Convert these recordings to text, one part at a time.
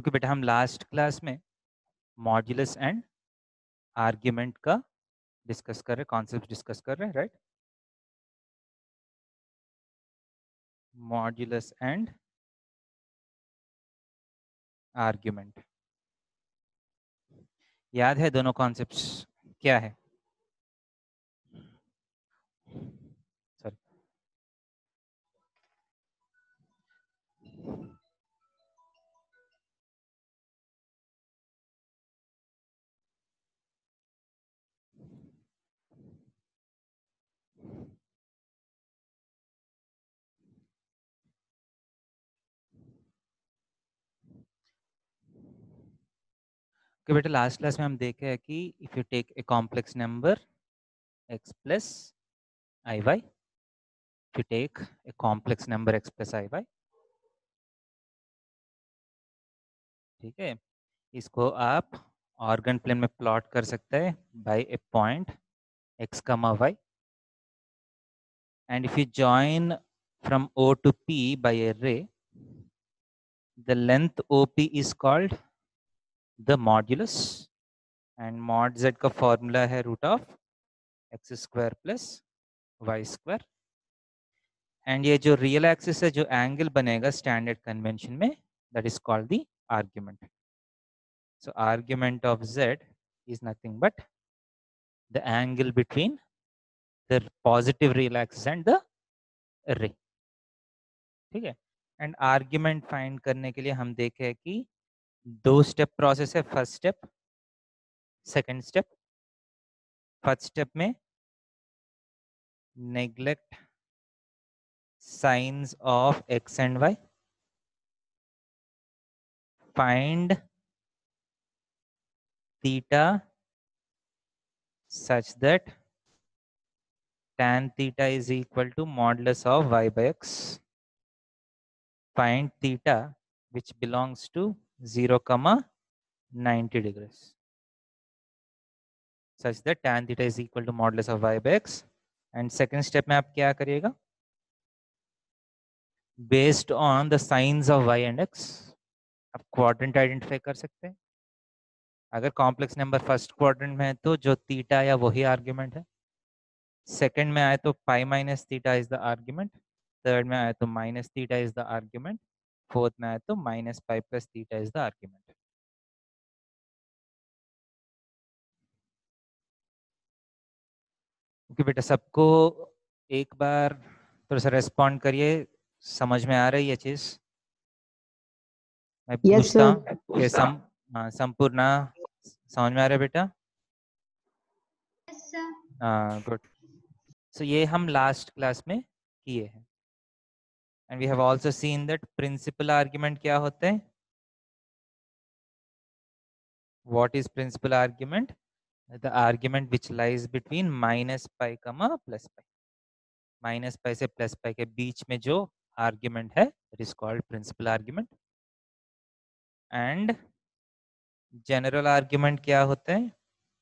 Okay बेटा, हम last class में मॉड्यूलस एंड आर्ग्यूमेंट का डिस्कस कर रहे, कॉन्सेप्ट डिस्कस कर रहे हैं, राइट? मॉड्यूलस एंड आर्ग्यूमेंट, याद है दोनों कॉन्सेप्ट्स क्या है? सॉरी, कि बेटा लास्ट क्लास में हम देखे हैं कि if you take a complex number x plus i y, if you take a complex number x plus i y, ठीक है, इसको आप ऑर्गन प्लेन में प्लॉट कर सकते हैं by a point x comma y, and if you join from O to P by a ray, the length OP is called the modulus, and mod z का formula है root of x square plus y square, and ये जो real axis है, जो angle बनेगा standard convention में, that is called the argument. So argument of z is nothing but the angle between the positive real axis and the ray. ठीक है, and argument find करने के लिए हम देखे कि दो स्टेप प्रोसेस है. First step, second step. First step में neglect signs of x and y, find theta such that tan theta is equal to modulus of y by x, find theta which belongs to 0 comma 90 degrees such that tan theta is equal to modulus of y by x. And second step में आप क्या करिएगा? Based on the signs of y and x आप quadrant identify कर सकते हैं. अगर complex number first quadrant में है तो जो थीटा या वही आर्ग्यूमेंट है. सेकंड में आए तो pi minus theta is the argument. Third में आए तो minus theta is the argument. Fourth में आए तो minus pi plus theta is the argument. Okay बेटा, सबको एक बार थोड़ा सा रेस्पॉन्ड करिए. समझ में आ रही है चीज? मैं पूछता हूँ कि संपूर्णा समझ में आ रहा है बेटा? गुड. सो ये हम लास्ट क्लास में किए हैं, and we have also seen that principal argument क्या होते हैं. What is principal argument? The argument which lies between minus pi comma plus pi. Minus पाई से प्लस पाई के बीच में जो आर्ग्यूमेंट है, it is called principal argument. And general argument क्या होते हैं?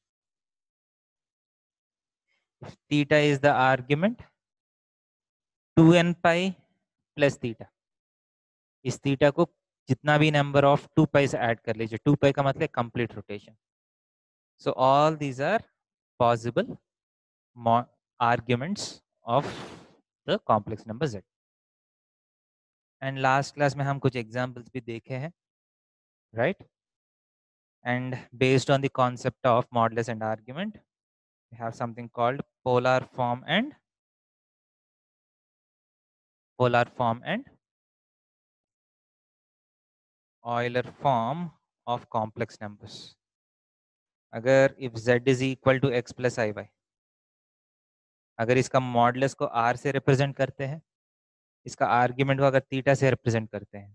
Theta is the argument, 2n pi plus theta. इस theta को जितना भी नंबर ऑफ 2 पाई से ऐड कर लीजिए. 2 पाई का मतलब complete rotation. So all these are possible arguments of the complex number z. And last class में हम कुछ एग्जांपल्स भी देखे हैं, right? And based on the concept of modulus and argument, we have something called polar form and Euler form of complex numbers. अगर if z is equal to x plus iy, अगर इसका modulus को r से represent करते हैं, इसका argument को अगर थीटा से रिप्रेजेंट करते हैं,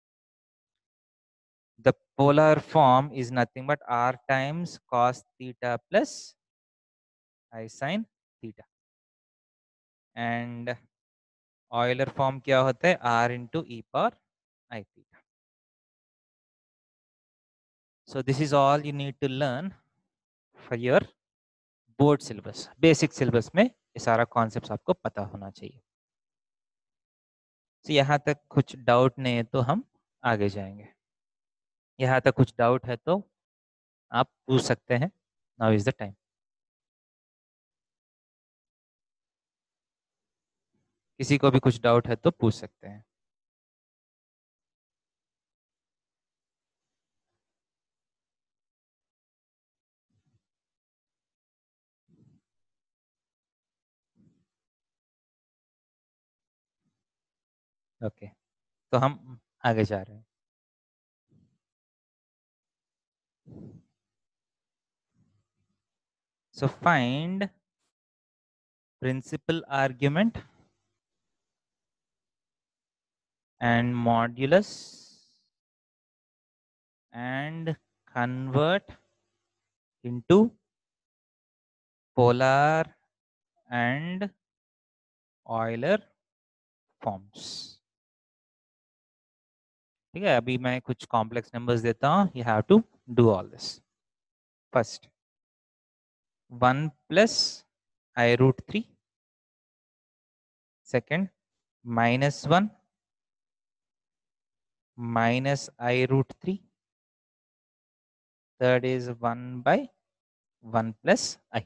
the polar form is nothing but r times cos theta plus I sin theta. And Euler form क्या होता है? r into e power I theta. So this is all you need to learn for your board syllabus. Basic syllabus में ये सारा concept आपको पता होना चाहिए. So यहाँ तक कुछ डाउट नहीं है तो हम आगे जाएंगे. यहाँ तक कुछ डाउट है तो आप पूछ सकते हैं. Now is the time. किसी को भी कुछ डाउट है तो पूछ सकते हैं. ओके, तो हम आगे जा रहे हैं. So find principal argument and modulus and convert into polar and Euler forms. ठीक है, अभी मैं कुछ कॉम्प्लेक्स नंबर्स देता हूँ. You have to do all this. First 1 plus I root 3. Second -1 minus I root 3. Third is 1 by 1 plus I.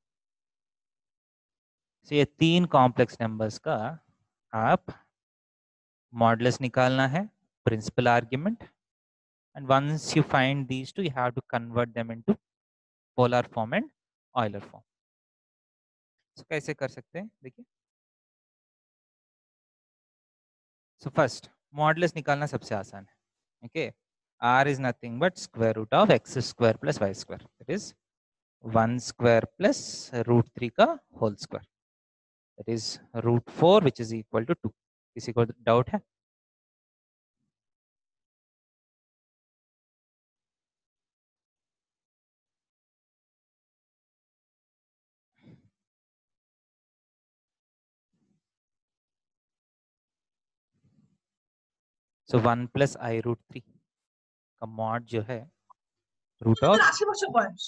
So ये 3 complex numbers का आप मॉडुलस निकालना है, principal argument, and once you find these two you have to convert them into polar form and Euler form. So कैसे कर सकते हैं देखिए. So first मॉडुलस निकालना सबसे आसान है. Okay, r is nothing but square root of x square plus y square, that is 1 square plus root 3 का whole square, that is root 4 which is equal to 2. किसी को डाउट है? So 1 plus I root 3 का mod जो है root of 80 বছর বয়স।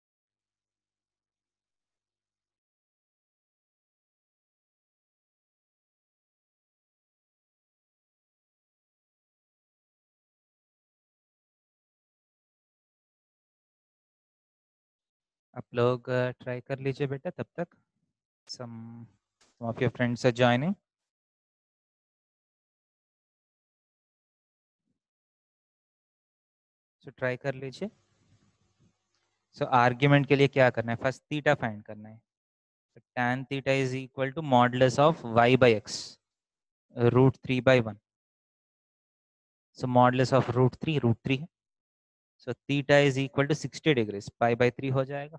आप लोग ट्राई कर लीजिए बेटा तब तक. some of your friends are joining. So try कर लीजिए. So आर्ग्यूमेंट के लिए क्या करना है? फर्स्ट थीटा फाइंड करना है. tan theta is equal to modulus of y by x root 3 by 1. So modulus of root 3 है. So theta is equal to 60 degrees, pi by 3 हो जाएगा,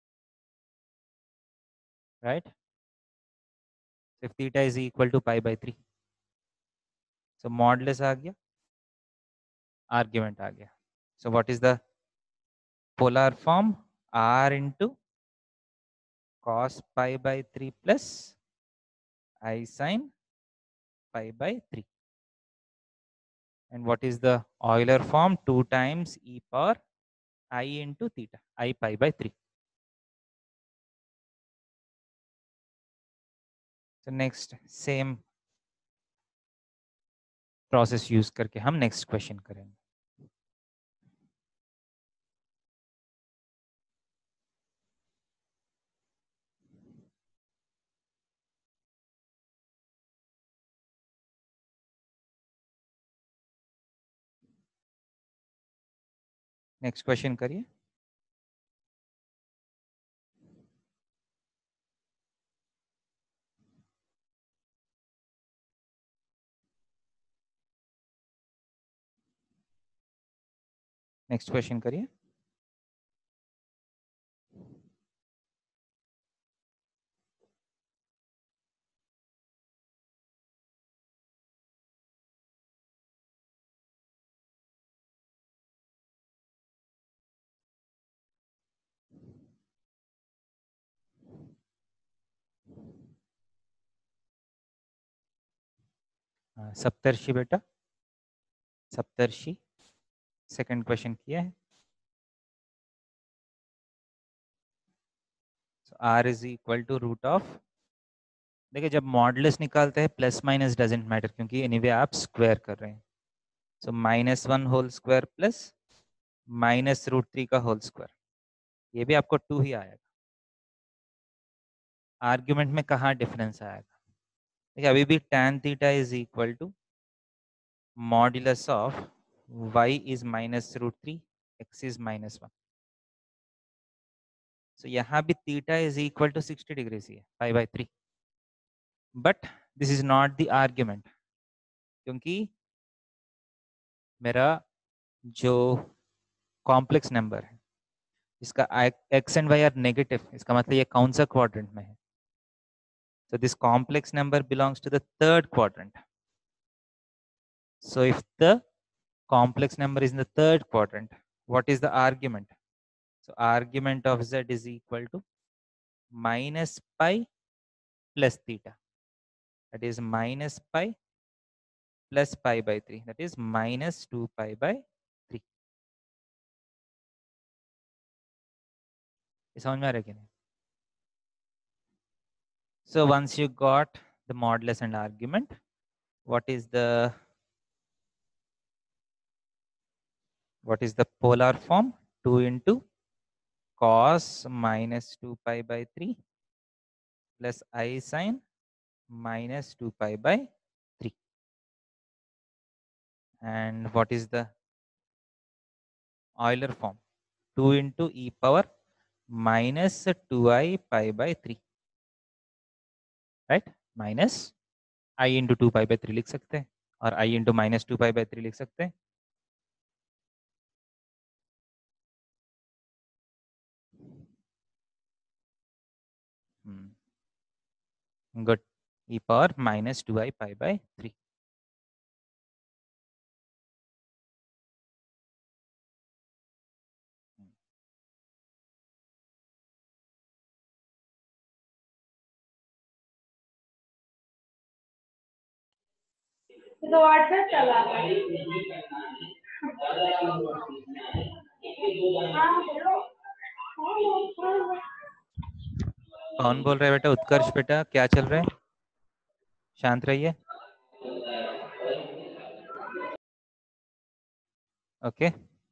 right. if theta is equal to pi by 3, so modulus आ गया, argument आ गया. So what is the polar form? r into cos pi by 3 plus I sin pi by 3. And what is the Euler form? 2 times e power I into theta, I pi by 3. So next same process use करके हम next question करेंगे. Next question करिए. Next question करिए. सप्तर्षि बेटा, सप्तर्षि second question किया है. so r is equal to root of, देखिए जब मॉडुलस निकालते हैं प्लस माइनस डजेंट मैटर क्योंकि एनीवे आप स्क्वायर कर रहे हैं. So -1 whole square plus minus root 3 का होल स्क्वायर, ये भी आपको 2 ही आएगा। आर्ग्यूमेंट में कहाँ डिफरेंस आएगा? देखिए अभी भी tan theta is equal to modulus of y is minus root 3, x is -1। So यहाँ भी theta is equal to 60 degrees ही है, π/3। But this is not the argument, क्योंकि मेरा जो कॉम्प्लेक्स नंबर है इसका x and y are negative, इसका मतलब ये कौन सा क्वाड्रेंट में है? So this complex number belongs to the third quadrant. So if the complex number is in the third quadrant, what is the argument? So argument of z is equal to minus pi plus theta. That is minus pi plus pi/3. That is minus 2pi/3. समझ में आ रहा है कि नहीं? So once you got the modulus and argument, what is the polar form? 2 into cos minus 2pi/3 plus I sin minus 2pi/3. And what is the Euler form? 2 into e power minus 2i pi/3, right? Minus I into 2pi/3 लिख सकते हैं, और I into minus 2pi/3 लिख सकते हैं। Good. E power minus 2i pi/3. तो WhatsApp चला रहा है। कौन बोल रहा है बेटा? उत्कर्ष बेटा, क्या चल रहा है? शांत रहिए। ओके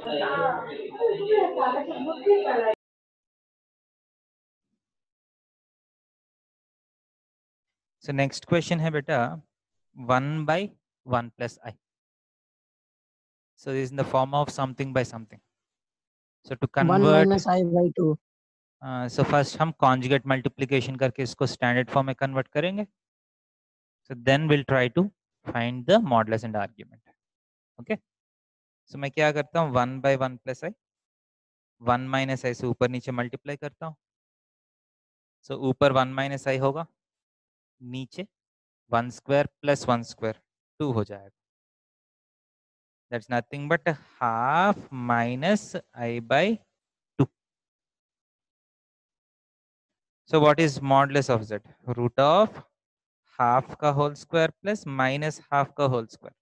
सो नेक्स्ट क्वेश्चन है बेटा 1/1 plus I. So this is in the form of something by something. So to 1 convert, minus I by 2. so first हम conjugate multiplication करके इसको standard form में convert करेंगे. So then we'll try to find the modulus and argument. Okay. So मैं क्या करता हूँ? 1/1 plus I, 1 minus I से ऊपर नीचे multiply करता हूँ. So ऊपर 1 minus I होगा, नीचे 1 square plus 1 square 2 हो जाएगा. That's nothing but half minus I by 2. So what is modulus of z? Root of half का whole square plus minus half का whole square.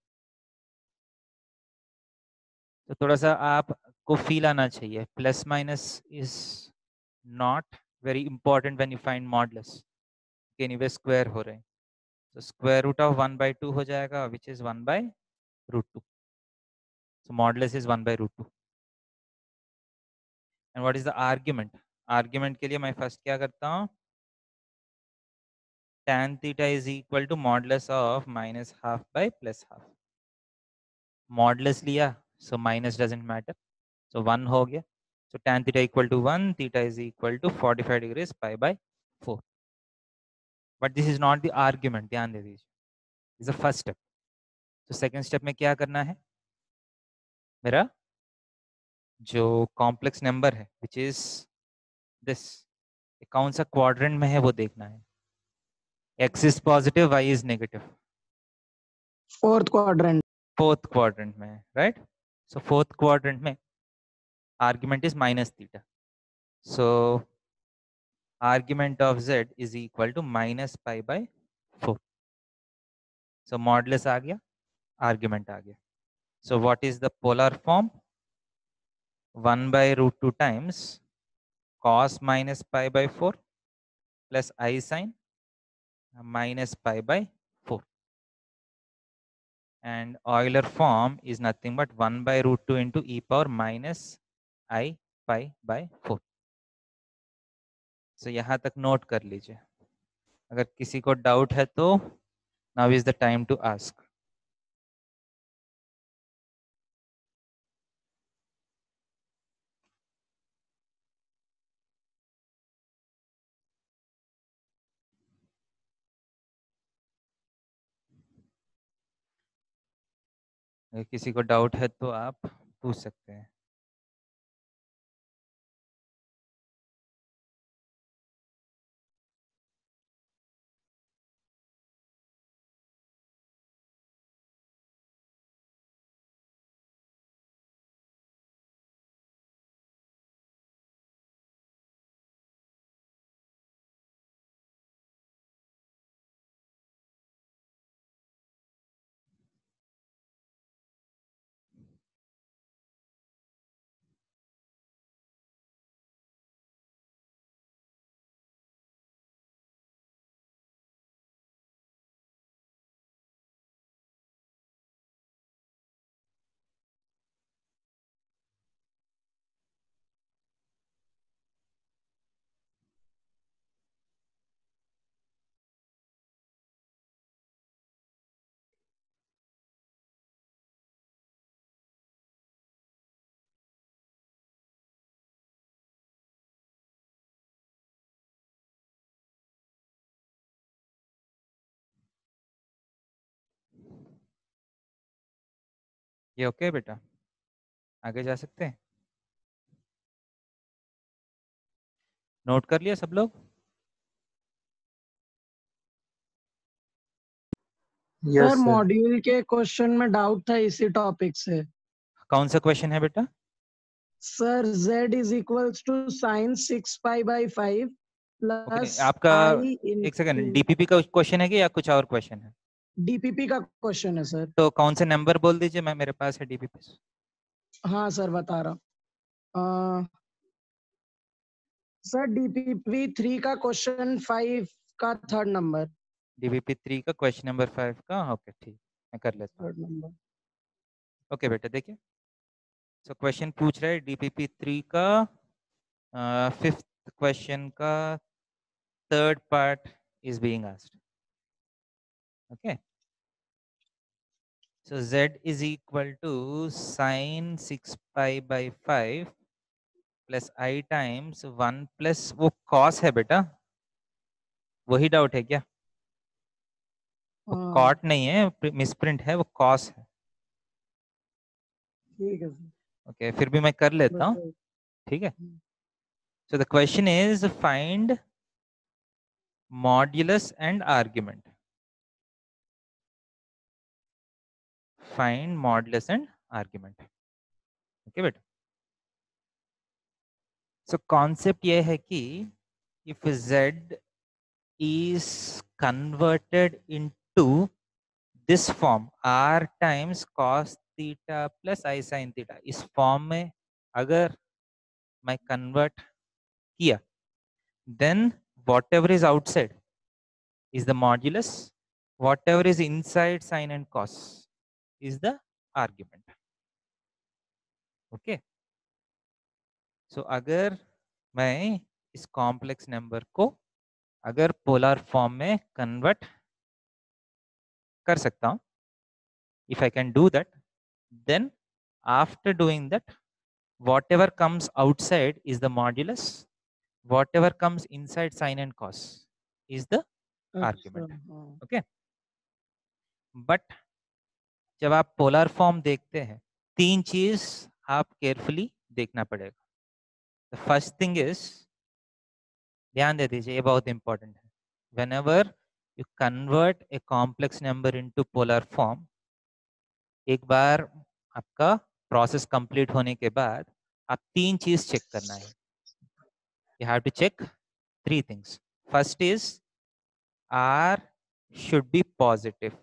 तो थोड़ा सा आपको फील आना चाहिए, plus minus is not very important when you find modulus, anyway square हो रहे हैं. तो स्क्वायर रूट ऑफ 1/2 हो जाएगा, which is 1/√2. So modulus is 1/√2. And what is the argument? Argument के लिए मैं फर्स्ट क्या करता हूँ? tan theta is equal to modulus of minus half by plus half. Modulus लिया so minus doesn't matter, so 1 हो गया. So tan theta equal to 1, theta is equal to 45 degrees pi/4. But this is not the argument, ध्यान दे दीजिए. This is the first step. So second step में क्या करना है? मेरा जो कॉम्प्लेक्स नंबर है which is this, कौन सा क्वाड्रेंट में है वो देखना है. x is positive, y is negative. Fourth quadrant. Fourth quadrant में है, right? So fourth quadrant में argument is minus theta. So argument of z is equal to minus pi/4. So modulus आ गया, argument आ गया. So what is the polar form? 1/√2 times cos minus pi/4 plus I sin minus pi/4. And Euler form is nothing but 1/√2 into e power minus I pi by 4. So यहाँ तक note कर लीजिए. अगर किसी को doubt है तो now is the time to ask. अगर किसी को डाउट है तो आप पूछ सकते हैं. ये ओके बेटा, आगे जा सकते हैं. नोट कर लिया सब लोग? सर मॉड्यूल के क्वेश्चन में डाउट था इसी टॉपिक से. कौन सा क्वेश्चन है बेटा? Sir z is equals to sine 6 pi/5 okay, plus आपका i एक सेकंड, इंटू डीपीपी का क्वेश्चन है कि या कुछ और क्वेश्चन है? डीपीपी का क्वेश्चन है सर. तो कौन से नंबर बोल दीजिए, मैं मेरे पास है डीपीपी. हाँ सर बता रहा हूँ. सर डीपीपी 3 का क्वेश्चन 5 का थर्ड नंबर. डीपीपी 3 का क्वेश्चन नंबर 5 का, ओके ठीक, मैं कर लेता हूँ. Third number. ओके बेटा देखिए, सो क्वेश्चन पूछ रहा है डीपीपी 3 का 5th क्वेश्चन का third part is being asked. Okay, so z is equal to sin 6 pi by 5 plus I times 1 plus वो cos है बेटा, वही डाउट है क्या? वो हाँ cot नहीं है, मिसप्रिंट है, वो cos है. ठीक है सर. ओके फिर भी मैं कर लेता हूँ, बताइए. ठीक है. So the question is find modulus and argument. Find modulus and argument. Okay बेटा. So concept ये है कि if z is converted into this form r times cos theta plus I sin theta, इस फॉर्म में अगर मैं convert किया, then whatever is outside is the modulus, whatever is inside sin and cos is the argument. Okay, so अगर मैं इस complex number को अगर पोलर फॉर्म में कन्वर्ट कर सकता हूं, if I can do that, then after doing that, whatever comes outside is the modulus, whatever comes inside sin and cos is the अच्छा. argument. हाँ. Okay, but जब आप पोलर फॉर्म देखते हैं, तीन चीज आप केयरफुली देखना पड़ेगा. द फर्स्ट थिंग इज, ध्यान दे दीजिए, ये बहुत इंपॉर्टेंट है. Whenever you convert a complex number into polar form, एक बार आपका प्रोसेस कंप्लीट होने के बाद आप तीन चीज चेक करना है. You have to check three things. First is r should be positive.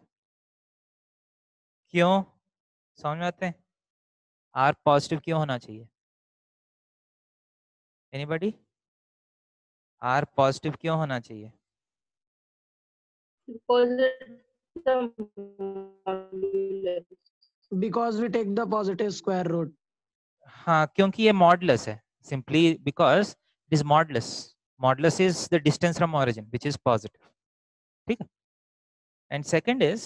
क्यों? समझ में आते हैं? आर पॉजिटिव क्यों होना चाहिए? एनीबॉडी? आर पॉजिटिव क्यों होना चाहिए? Because we take the positive square root. हाँ, क्योंकि ये मॉडुलस है, simply because it is modulus. Modulus is the distance from origin which is positive. ठीक है. एंड सेकंड इज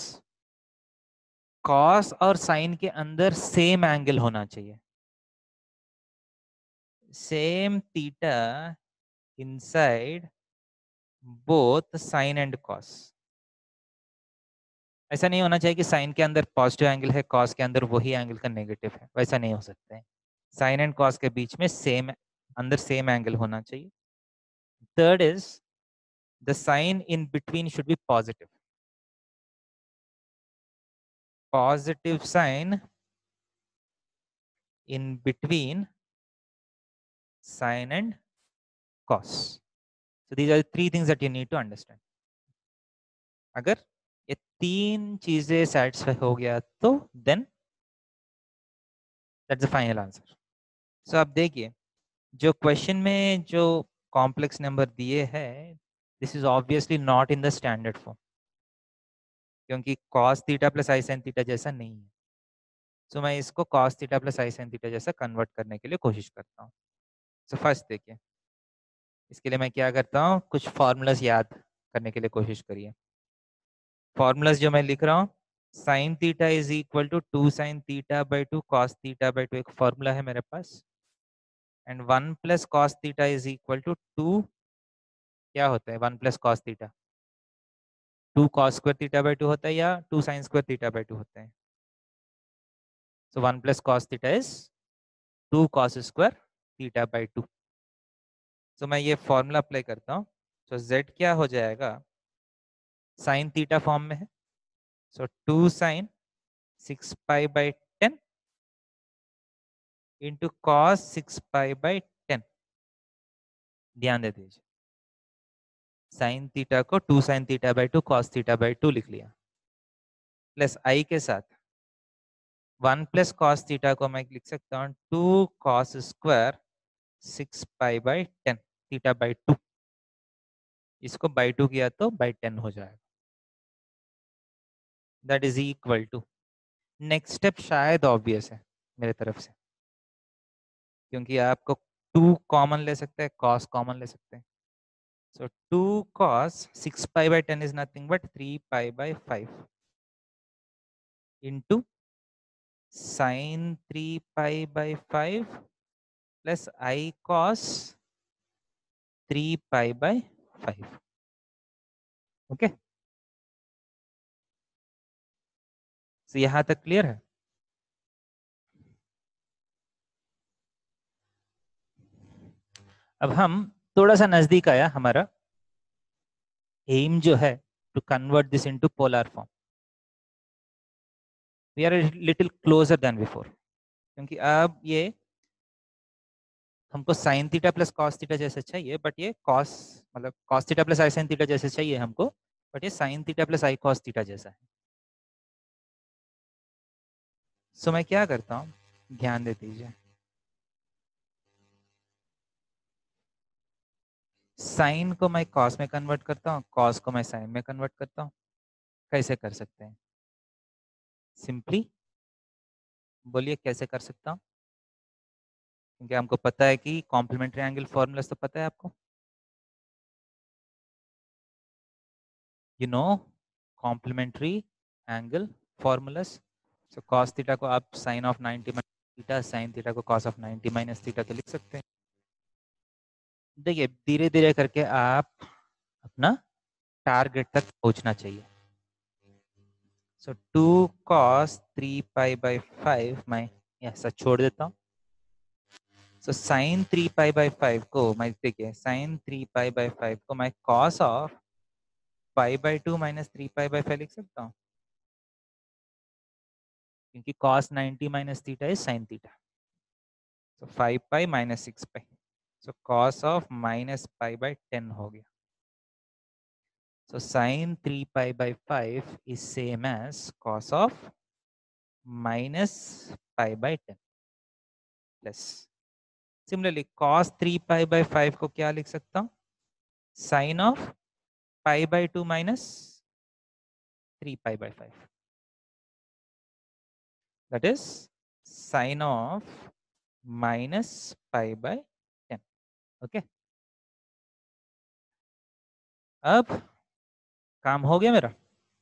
कॉस और साइन के अंदर सेम एंगल होना चाहिए. Same theta inside both sine and cos. ऐसा नहीं होना चाहिए कि साइन के अंदर पॉजिटिव एंगल है, कॉस के अंदर वही एंगल का नेगेटिव है. वैसा नहीं हो सकता है. साइन एंड कॉस के बीच में सेम, अंदर सेम एंगल होना चाहिए. Third is the sign in between should be positive. Positive sign in between sine and cos. So these are the three things that you need to understand. अगर ये तीन चीजें satisfy हो गया तो then that's the final answer. So आप देखिए जो क्वेश्चन में जो कॉम्प्लेक्स नंबर दिए हैं, this is obviously not in the standard form, क्योंकि cos theta plus i sin theta जैसा नहीं है. सो मैं इसको cos theta plus i sin theta जैसा कन्वर्ट करने के लिए कोशिश करता हूँ. सो फर्स्ट देखिए, इसके लिए मैं क्या करता हूँ, कुछ फॉर्मूलाज याद करने के लिए कोशिश करिए. फॉर्मूलाज जो मैं लिख रहा हूँ, sine theta is equal to 2 sine theta by 2 cos theta by 2 एक फॉर्मूला है मेरे पास. And 1 plus cos theta is equal to 2, क्या होता है 1 plus cos theta, 2 cos square theta by 2 होता है या 2 साइन स्क्वायर थीटा बाई 2 होता है. So 1 plus cos theta is 2 cos square theta by 2. So मैं ये फॉर्मूला अप्लाई करता हूँ. सो z क्या हो जाएगा, साइन थीटा फॉर्म में है. So 2 sine 6 pi by 10 into cos 6 pi by 10. ध्यान दे दीजिए, साइन थीटा को 2 sine theta by 2 cos theta by 2 लिख लिया, प्लस आई के साथ 1 प्लस कॉस थीटा को मैं लिख सकता हूँ 2 cos square 6 pi by 10 theta by 2. इसको बाई 2 किया तो बाई 10 हो जाएगा. That is equal to, next step शायद ऑब्वियस है मेरे तरफ से, क्योंकि आपको 2 कॉमन ले सकते हैं, कॉस कॉमन ले सकते हैं. So 2 cos 6 pi by 10 is nothing but 3 pi by 5 into sine 3 pi by 5 plus i cos 3 pi by 5. Okay, तो यहां तक क्लियर है. अब हम थोड़ा सा नजदीक आया, हमारा एम जो है to convert this into polar form. We are little closer than before, क्योंकि अब ये हमको sine theta plus cos theta जैसे चाहिए, बट ये कॉस मतलब cos theta plus i sine theta जैसे चाहिए हमको, बट ये sine theta plus i cos theta जैसा है. सो मैं क्या करता हूँ, ध्यान दे दीजिए, साइन को मैं कॉस में कन्वर्ट करता हूँ, कॉस को मैं साइन में कन्वर्ट करता हूँ. कैसे कर सकते हैं, सिंपली बोलिए कैसे कर सकता हूँ, क्योंकि हमको पता है कि कॉम्प्लीमेंट्री एंगल फॉर्मूलास तो पता है आपको. You know complementary angle formulas. So cos theta को आप sine of 90 minus theta, sine theta को कॉस ऑफ 90 माइनस थीटा तो लिख सकते हैं. देखिए धीरे धीरे करके आप अपना टारगेट तक पहुंचना चाहिए. सो 2 cos 3 पाई बाई 5 मैं ऐसा छोड़ देता हूँ. सो साइन 3 पाई बाई 5 को मैं, देखिए साइन 3 पाई बाई 5 को मैं cos of pi by 2 minus 3 pi by 5 लिख सकता हूँ, क्योंकि cos 90 minus theta is sine theta. So 5 pi minus 6 pi, so cos of minus pi by 10 हो गया. So sin 3 pi by 5 is same as cos of minus pi by 10 plus. Similarly, cos 3 pi by 5 को क्या लिख सकता हूँ, sin of pi by 2 minus 3 pi by 5. That is sin of minus pi by 10. Okay, अब काम हो गया मेरा.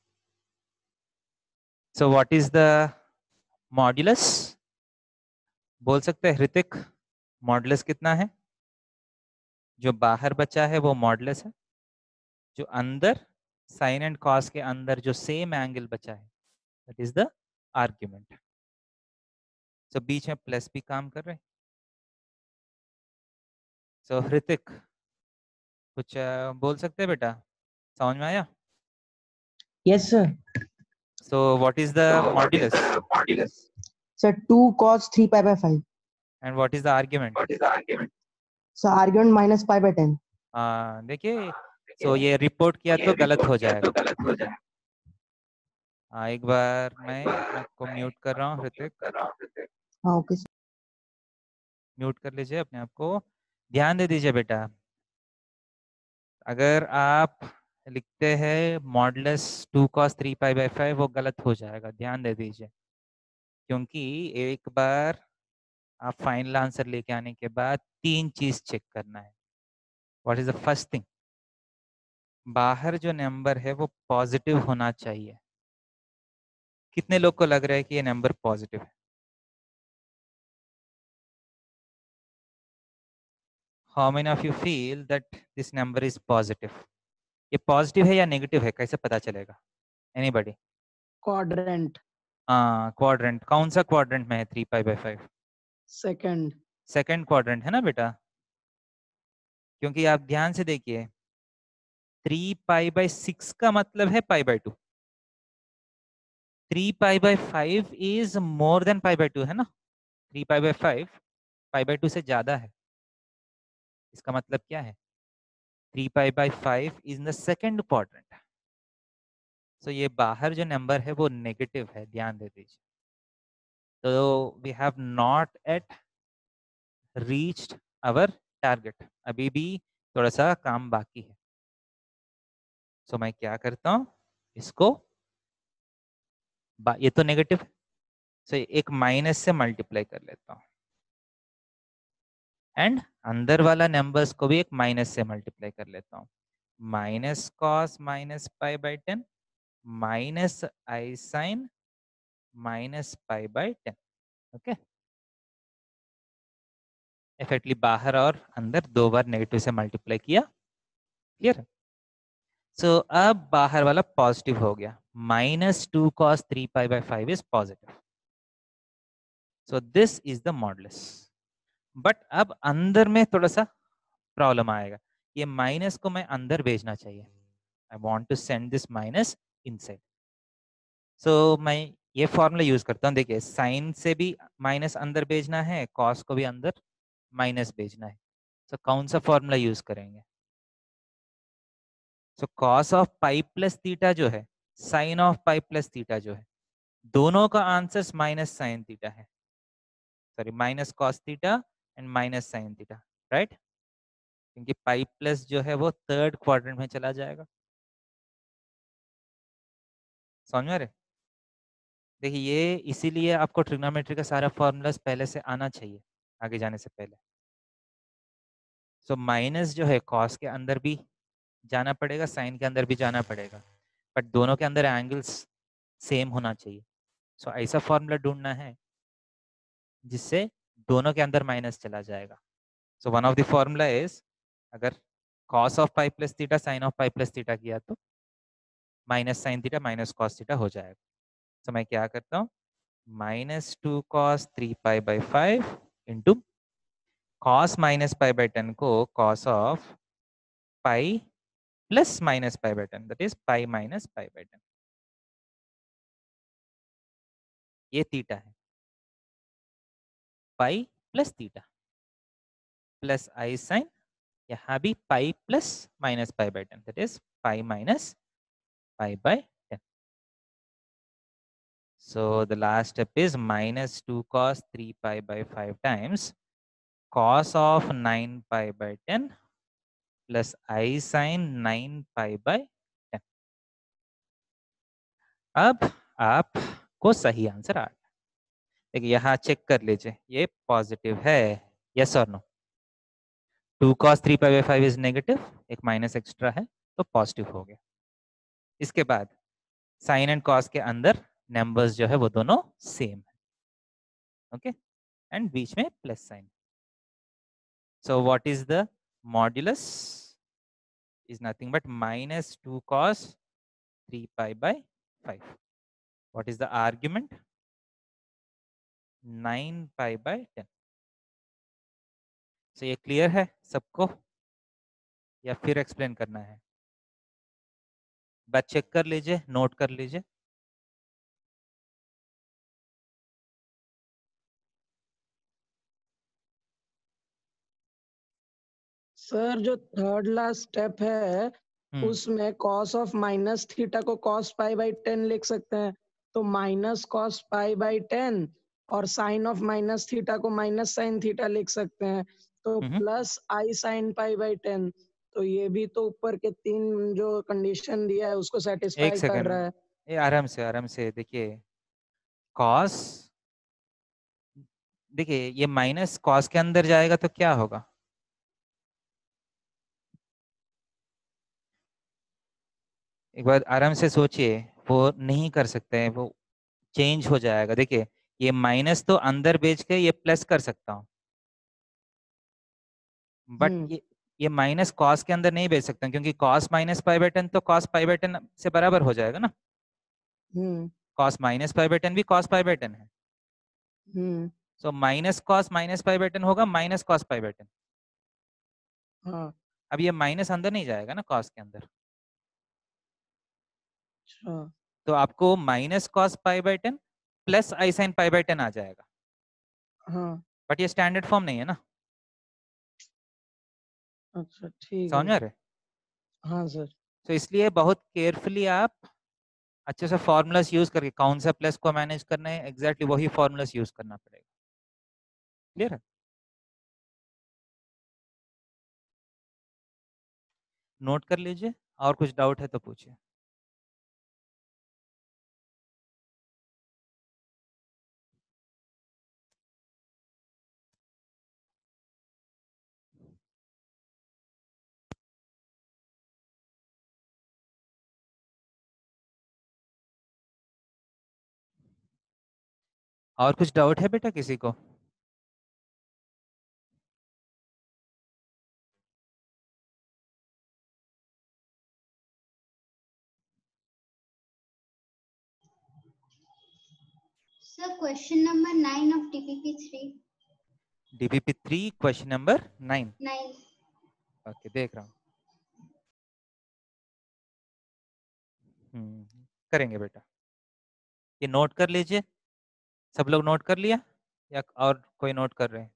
So what is the modulus? बोल सकते हैं ऋतिक, मॉड्यूलस कितना है? जो बाहर बचा है वो मॉड्यूलस है, जो अंदर साइन एंड कॉस के अंदर जो सेम एंगल बचा है that is the argument. So बीच में प्लस भी काम कर रहे हैं. सो ऋतिक कुछ बोल सकते हैं बेटा, समझ में आया? Yes, sir. So what is the modulus Sir, 2 cos 3 pi by 5. And what is the argument? So argument minus pi by 10. देखिए, सो ये रिपोर्ट किया तो गलत हो जाएगा. एक बार मैं आपको म्यूट कर रहा हूँ ऋतिक, हाँ, okay. sir. म्यूट कर लीजिए अपने आप को. ध्यान दे दीजिए बेटा, अगर आप लिखते हैं मॉडुलस 2 cos 3 pi by 5 वो गलत हो जाएगा. ध्यान दे दीजिए, क्योंकि एक बार आप फाइनल आंसर लेके आने के बाद 3 चीज चेक करना है. What is the first thing? बाहर जो नंबर है वो पॉजिटिव होना चाहिए. कितने लोग को लग रहा है कि ये नंबर पॉजिटिव है? How many of you feel that this number is positive? ये पॉजिटिव है या नेगेटिव है, कैसे पता चलेगा? एनीबॉडी? quadrant, quadrant. कौन सा क्वाड्रेंट में है 3 pi by 5? second, second quadrant है ना बेटा, क्योंकि आप ध्यान से देखिए 3 pi by 6 का मतलब है pi by 2. 3 pi by 5 is more than pi by 2 है ना. 3 pi by 5 pi by 2 से ज्यादा है. इसका मतलब क्या है? 3 pi by 5 is in the second quadrant. So ये बाहर जो नंबर है वो नेगेटिव है, ध्यान दे दीजिए. तो we have not yet reached our target, अभी भी थोड़ा सा काम बाकी है. सो मैं क्या करता हूँ, इसको ये तो नेगेटिव है, सो एक माइनस से मल्टीप्लाई कर लेता हूँ, एंड अंदर वाला नंबर्स को भी एक माइनस से मल्टीप्लाई कर लेता हूँ. Minus cos minus pi by 10 minus i sine minus pi by 10. Okay, effectively बाहर और अंदर 2 बार नेगेटिव से मल्टीप्लाई किया. क्लियर? सो अब बाहर वाला पॉजिटिव हो गया. Minus 2 cos 3 pi by 5 is positive. So this is the modulus. But अब अंदर में थोड़ा सा प्रॉब्लम आएगा. ये माइनस को मैं अंदर भेजना चाहिए. I want to send this minus inside. So मैं ये फॉर्मूला यूज करता हूँ. देखिए, साइन से भी माइनस अंदर भेजना है, कॉस को भी अंदर माइनस भेजना है. सो कौन सा फॉर्मूला यूज करेंगे? So cos of pi plus theta जो है, sine of pi plus theta जो है, दोनों का आंसर माइनस साइन थीटा है. Sorry, minus cos theta and minus sine theta, right? क्योंकि पाई प्लस जो है वो थर्ड क्वाड्रेंट में चला जाएगा. समझ में आ रहे? देखिए, ये इसीलिए आपको ट्रिग्नोमेट्री का सारा फॉर्मूलाज पहले से आना चाहिए आगे जाने से पहले. सो माइनस जो है कॉस के अंदर भी जाना पड़ेगा, साइन के अंदर भी जाना पड़ेगा, बट दोनों के अंदर एंगल्स सेम होना चाहिए. सो ऐसा फॉर्मूला ढूंढना है जिससे दोनों के अंदर माइनस चला जाएगा. So one of the formula is, अगर cos of pi plus theta sine of pi plus theta किया तो minus sine theta minus cos theta हो जाएगा. सो मैं क्या करता हूँ, minus 2 cos 3 pi by 5 into cos minus pi by 10 को cos of pi plus minus pi by 10, that is pi minus pi by 10. ये थीटा है, pi plus theta plus i sine, यहाँ भी pi plus minus pi by 10, that is pi minus pi by 10. So the last step is minus 2 cos 3 pi by 5 times cos of 9 pi by 10 plus I sin 9 pi by 10. अब आपको सही answer आ गया. देखिए यहाँ check कर लीजिए, ये positive है, यस और नो? 2 cos 3π/5 इज नेगेटिव, एक माइनस एक्स्ट्रा है तो पॉजिटिव हो गया। इसके बाद साइन एंड कॉस के अंदर नंबर्स जो है वो दोनों सेम है, ओके, एंड बीच में plus sine. So what is the modulus? Is nothing but minus 2 cos 3π/5. What is the argument? 9π/10. So ये क्लियर है सबको या फिर एक्सप्लेन करना है? बात चेक कर लीजिए, नोट कर लीजिए। सर जो थर्ड लास्ट स्टेप है हम्म, उसमें कॉस ऑफ माइनस थीटा को कॉस पाई बाई 10 लिख सकते हैं, तो माइनस कॉस पाई बाई 10 और साइन ऑफ माइनस थीटा को माइनस साइन थीटा लिख सकते हैं, तो plus i sine pi by 10। तो ये भी तो ऊपर के तीन जो कंडीशन दिया है उसको एक सेटिस्फाई कर सेकंड, रहा है। ये आराम से देखिए। कॉस, देखिए ये माइनस कॉस के अंदर जाएगा तो क्या होगा? एक बार आराम से सोचिए, वो नहीं कर सकते हैं, वो चेंज हो जाएगा। देखिए ये माइनस तो अंदर भेज के ये प्लस कर सकता हूँ, बट हम्म ये माइनस कॉस के अंदर नहीं भेज सकता क्योंकि कॉस माइनस π/10 तो कॉस π/10 से बराबर हो जाएगा ना। हम्म कॉस माइनस π/10 भी कॉस π/10 है। Hmm so minus cos minus π/10 होगा माइनस कॉस π/10। हाँ अब ये माइनस अंदर नहीं जाएगा ना कॉस के अंदर, अच्छा तो आपको minus cos π/10 plus i sine π/10 आ जाएगा। हाँ बट ये स्टैंडर्ड फॉर्म नहीं है ना, अच्छा ठीक समझ है में आ सर। रहा है? हाँ सर। तो इसलिए बहुत केयरफुली आप अच्छे से फॉर्मूलास यूज करके कौन सा प्लस को मैनेज करना है, एग्जैक्टली वही फॉर्मूलास यूज करना पड़ेगा। क्लियर है? नोट कर लीजिए, और कुछ डाउट है तो पूछिए। और कुछ डाउट है बेटा किसी को? Sir, question number 9 of DPP3. DPP3 question number 9। 9. Okay, देख रहा हूँ। करेंगे बेटा, ये नोट कर लीजिए। सब लोग नोट कर लिया या और कोई नोट कर रहे हैं?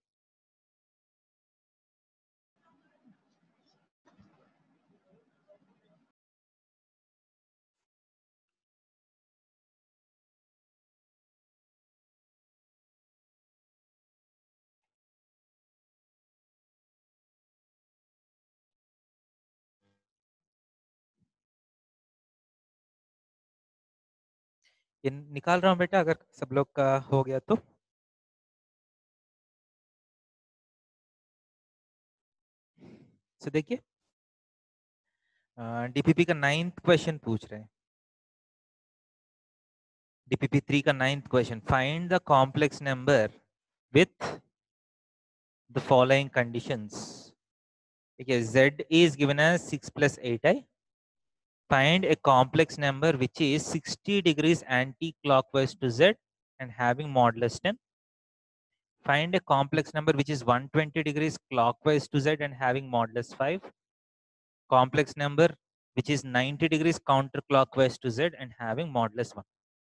ये निकाल रहा हूँ बेटा, अगर सब लोग का हो गया तो। सो देखिए, डीपीपी का 9th क्वेश्चन पूछ रहे हैं। DPP3 का 9th question, find the complex number with the following conditions. देखिए z is given as 6 plus 8i. Find a complex number which is 60 degrees anti-clockwise to z and having modulus 10. Find a complex number which is 120 degrees clockwise to z and having modulus 5. Complex number which is 90 degrees counterclockwise to z and having modulus 1.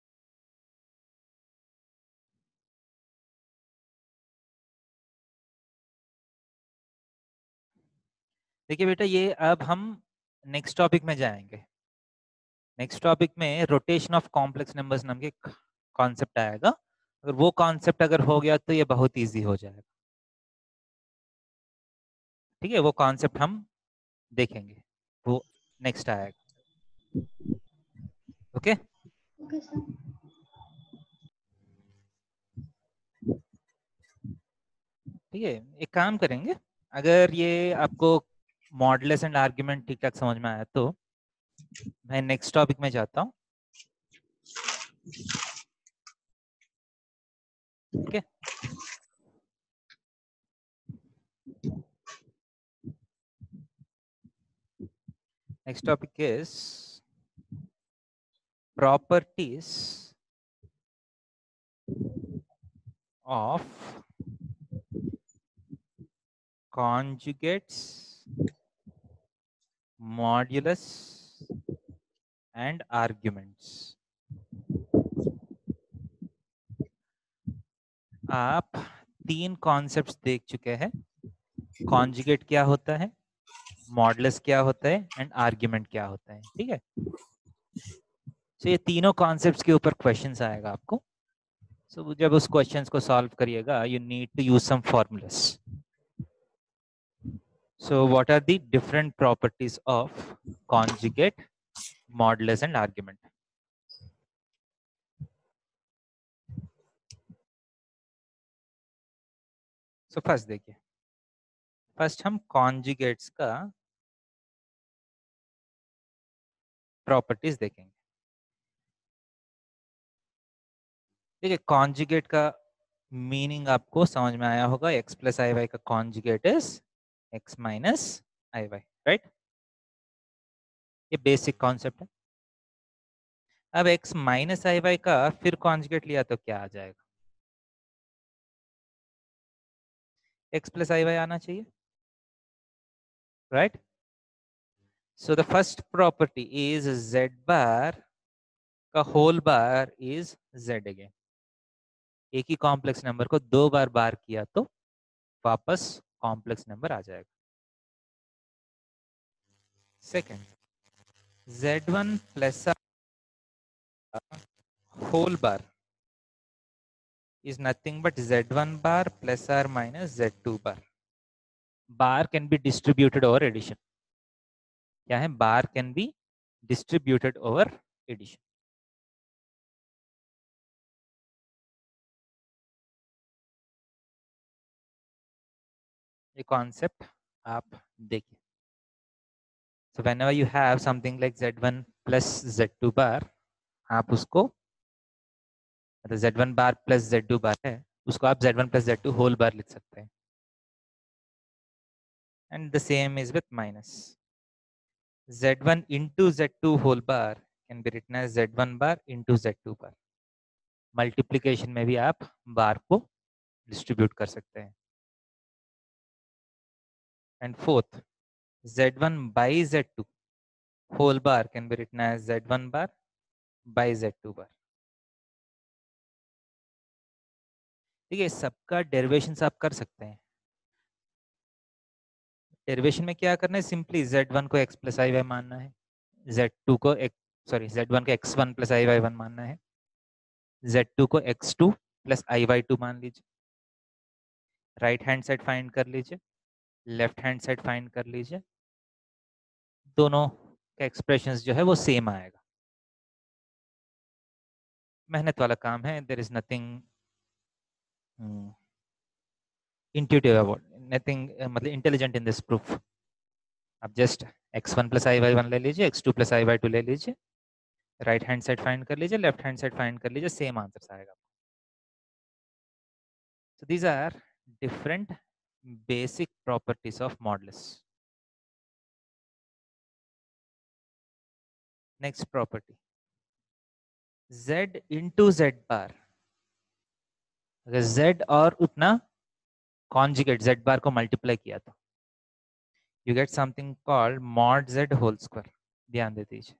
देखिए बेटा, ये अब हम next topic में जाएंगे। Next topic में rotation of complex numbers नाम के कॉन्सेप्ट आएगा। अगर वो कॉन्सेप्ट अगर हो गया तो ये बहुत इजी हो जाएगा। ठीक है, वो कॉन्सेप्ट हम देखेंगे, वो नेक्स्ट आएगा। Okay Okay, sir. ठीक है, एक काम करेंगे, अगर ये आपको मॉडुलस एंड आर्ग्यूमेंट ठीक ठाक समझ में आया तो मैं नेक्स्ट टॉपिक में जाता हूँ। ठीक है, next topic is properties of conjugates, modulus and arguments। आप 3 कॉन्सेप्ट्स देख चुके हैं, कॉन्जुगेट क्या होता है, मॉडुलस क्या होता है एंड आर्ग्यूमेंट क्या होता है। ठीक है, तो ये तीनों कॉन्सेप्ट्स के ऊपर क्वेश्चंस आएगा आपको। सो जब उस क्वेश्चंस को सॉल्व करिएगा you need to use some formulas. So what are the different properties of conjugate, modulus and argument. So first देखिए, फर्स्ट हम कॉन्जुगेट्स का प्रॉपर्टीज देखेंगे। ठीक है, कॉन्जुगेट का मीनिंग आपको समझ में आया होगा, x प्लस आई वाई का conjugate is x minus i y, right. ये बेसिक कॉन्सेप्ट है। अब x माइनस आई वाई का फिर कॉन्जुगेट लिया तो क्या आ जाएगा, x प्लस आई वाई आना चाहिए, right. So the first property is z bar का whole bar is z again. एक ही कॉम्प्लेक्स नंबर को 2 बार बार किया तो वापस कॉम्प्लेक्स नंबर आ जाएगा। Second, z1 plus whole bar is nothing but z1 bar plus or minus z2 bar. Bar can be distributed over addition. क्या है, bar can be distributed over addition. ये concept आप देखिए। So whenever you have something like z1 plus z2 bar, आप उसको मतलब z1 bar plus z2 bar है, उसको आप z1 plus z2 whole bar लिख सकते हैं। And the same is with minus. z1 into z2 whole bar can be written as z1 bar into z2 bar. Multiplication में भी आप bar को डिस्ट्रीब्यूट कर सकते हैं। And fourth, z1 by z2 whole bar can be written as z1 bar by z2 bar. ठीक है, सबका डेरिवेशन आप कर सकते हैं। डेरिवेशन में क्या करना है, सिंपली z1 को x प्लस आई वाई मानना है, z2 को z1 को x1 प्लस आई वाई 1 मानना है, z2 को x2 प्लस आई वाई 2 मान लीजिए। राइट हैंड साइड फाइंड कर लीजिए, लेफ्ट हैंड साइड फाइंड कर लीजिए, दोनों का एक्सप्रेशंस जो है वो सेम आएगा। मेहनत वाला काम है, there is nothing intuitive about, nothing मतलब इंटेलिजेंट इन दिस प्रूफ। आप just x1 plus i y 1 ले लीजिए, x2 प्लस आई वाई 2 ले लीजिए, राइट हैंड साइड फाइंड कर लीजिए, लेफ्ट हैंड साइड फाइंड कर लीजिए, सेम आंसर आएगा। So these are different basic properties of modulus. Next property, z into z bar. अगर z और उतना कॉन्जुगेट z बार को मल्टीप्लाई किया तो you get something called mod z whole square. ध्यान दे दीजिए,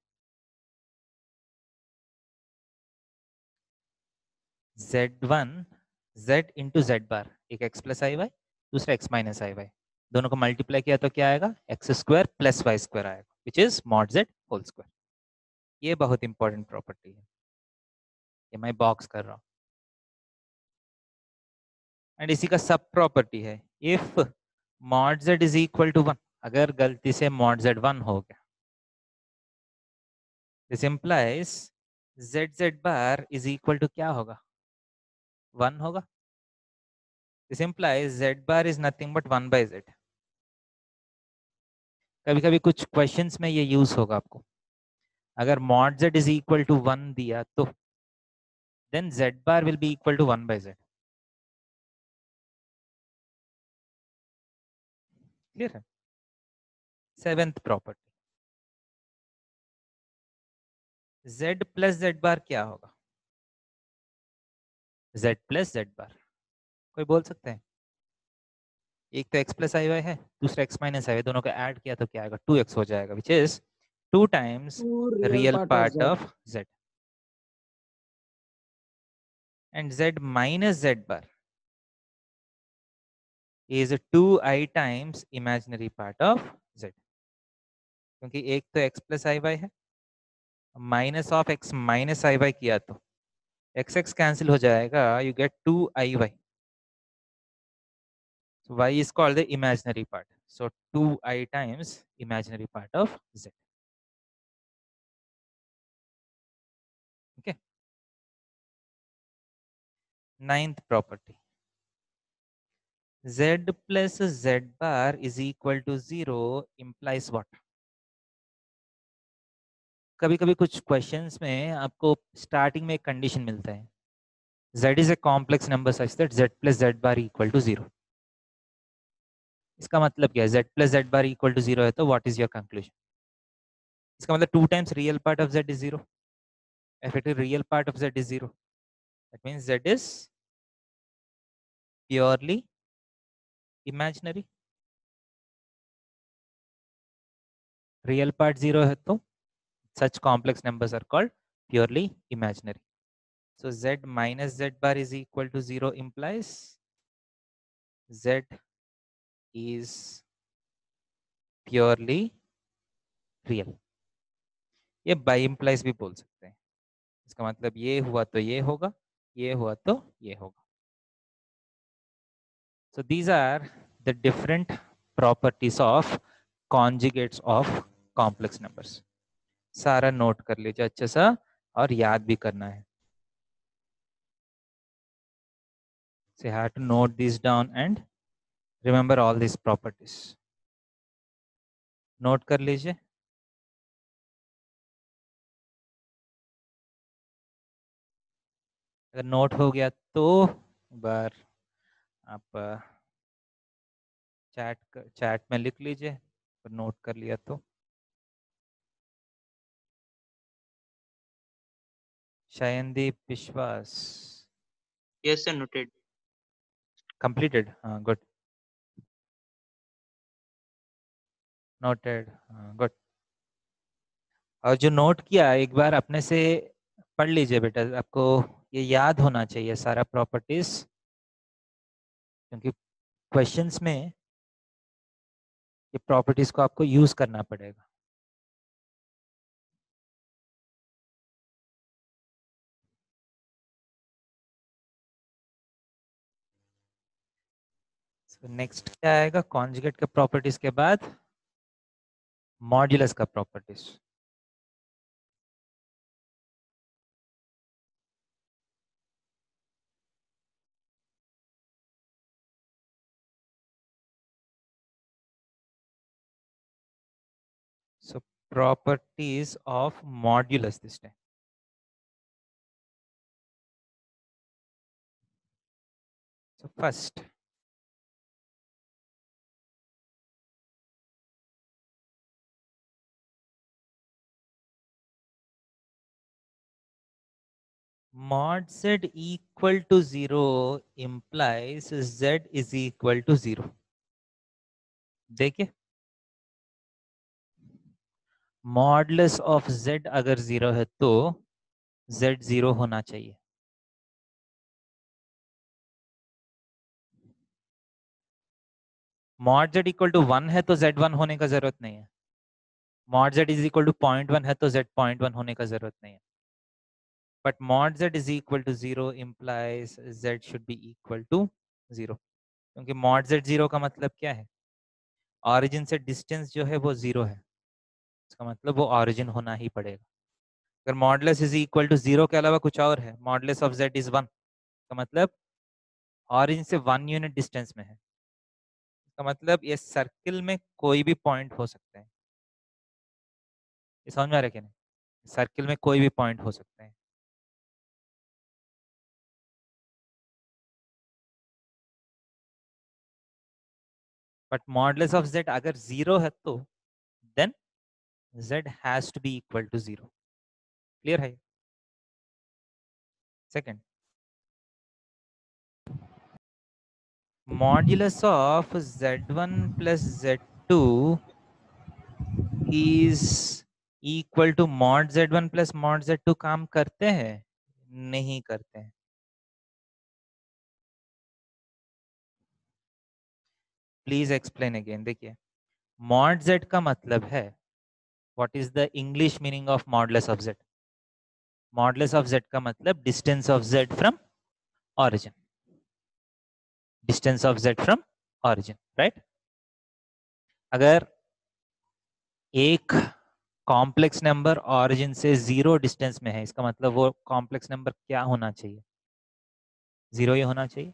z1 z into z bar, एक x प्लस आई वाई, दूसरा x माइनस आई वाई, दोनों को मल्टीप्लाई किया तो क्या आएगा, x square plus y square आएगा, which is mod z whole square. ये बहुत इंपॉर्टेंट प्रॉपर्टी है, ये मैं बॉक्स कर रहा हूँ। एंड इसी का सब प्रॉपर्टी है, if mod z is equal to 1, अगर गलती से मॉड z 1 हो गया, this implies z z bar is equal to क्या होगा, 1 होगा। This implies z bar is nothing but 1 by z. कभी कभी कुछ क्वेश्चंस में ये यूज होगा आपको. अगर mod z is equal to 1 दिया तो then z bar will be equal to 1 by z. Clear है? Seventh property, z plus z bar क्या होगा? z plus z bar. कोई बोल सकते हैं? एक तो x प्लस आई वाई है, दूसरा x माइनस आई वाई, दोनों को ऐड किया तो क्या आएगा? 2x हो जाएगा, which is 2 times real part of z. And z minus z bar is 2i times imaginary part of z. क्योंकि एक तो x प्लस आई वाई है, minus of x minus i y किया तो x x कैंसिल हो जाएगा, you get 2iy. So y is called the imaginary part. So 2i times imaginary part of z. Okay. Ninth property. Z plus z bar is equal to 0 implies what? कभी कभी कुछ questions में आपको starting में एक condition मिलता है, z is a complex number such that z plus z bar equal to 0. इसका मतलब क्या है? z plus z bar equal to 0 है तो what is your conclusion? इसका मतलब 2 times real part of z is 0. If it is real part of z is 0, that means z is purely imaginary. Real part 0 है तो such complex numbers are called purely imaginary. So z minus z bar is equal to 0 implies z is purely real. ये by implies भी बोल सकते हैं. इसका मतलब ये हुआ तो ये होगा, ये हुआ तो ये होगा. So these are the different properties of conjugates of complex numbers. सारा नोट कर लीजिए अच्छे सा और याद भी करना है. So you have to note these down and remember all these properties. Note कर लीजिए. अगर नोट हो गया तो एक बार आप चैट में लिख लीजिए, और नोट कर लिया तो. शयनदीप विश्वास. Yes, sir, noted. Completed. Good. Noted. Good. और जो नोट किया एक बार अपने से पढ़ लीजिए बेटा, आपको ये याद होना चाहिए सारा प्रॉपर्टीज, क्योंकि क्वेश्चंस में ये प्रॉपर्टीज को आपको यूज करना पड़ेगा. So नेक्स्ट क्या आएगा? कॉन्जुगेट के प्रॉपर्टीज के बाद मॉड्यूलस का properties. So properties of modulus this time. So first, mod z equal to 0 implies z is equal to 0. देखिए, मॉडुलस ऑफ z अगर 0 है तो z 0 होना चाहिए. मॉड z इक्वल टू 1 है तो z 1 होने का जरूरत नहीं है. Mod z is equal to 0.1 है तो z 0.1 होने का जरूरत नहीं है. But mod z is equal to 0 implies z should be equal to 0. क्योंकि मॉड z 0 का मतलब क्या है? ऑरिजिन से डिस्टेंस जो है वो 0 है. इसका मतलब वो ऑरिजिन होना ही पड़ेगा. अगर मॉडुलस इज इक्वल टू 0 के अलावा कुछ और है, मॉडुलस ऑफ z इज 1, का मतलब ऑरिजिन से 1 यूनिट डिस्टेंस में है, इसका मतलब ये सर्किल में कोई भी पॉइंट हो सकते हैं। ये समझ में आ रहा है क्या नहीं? सर्किल में कोई भी पॉइंट हो सकते हैं। बट मॉडुलस ऑफ z अगर 0 है तो then z has to be equal to 0। Clear है? Second, modulus of z1 plus z2 is equal to mod z1 plus mod z2 काम करते हैं? नहीं करते हैं। Please explain again. देखिए, मॉड z का मतलब है, what is the English meaning of modulus of z? Modulus of z का मतलब distance of z from origin, distance of z from origin, right? अगर एक कॉम्प्लेक्स नंबर ऑरिजिन से 0 distance में है, इसका मतलब वो कॉम्प्लेक्स नंबर क्या होना चाहिए? 0 ही होना चाहिए।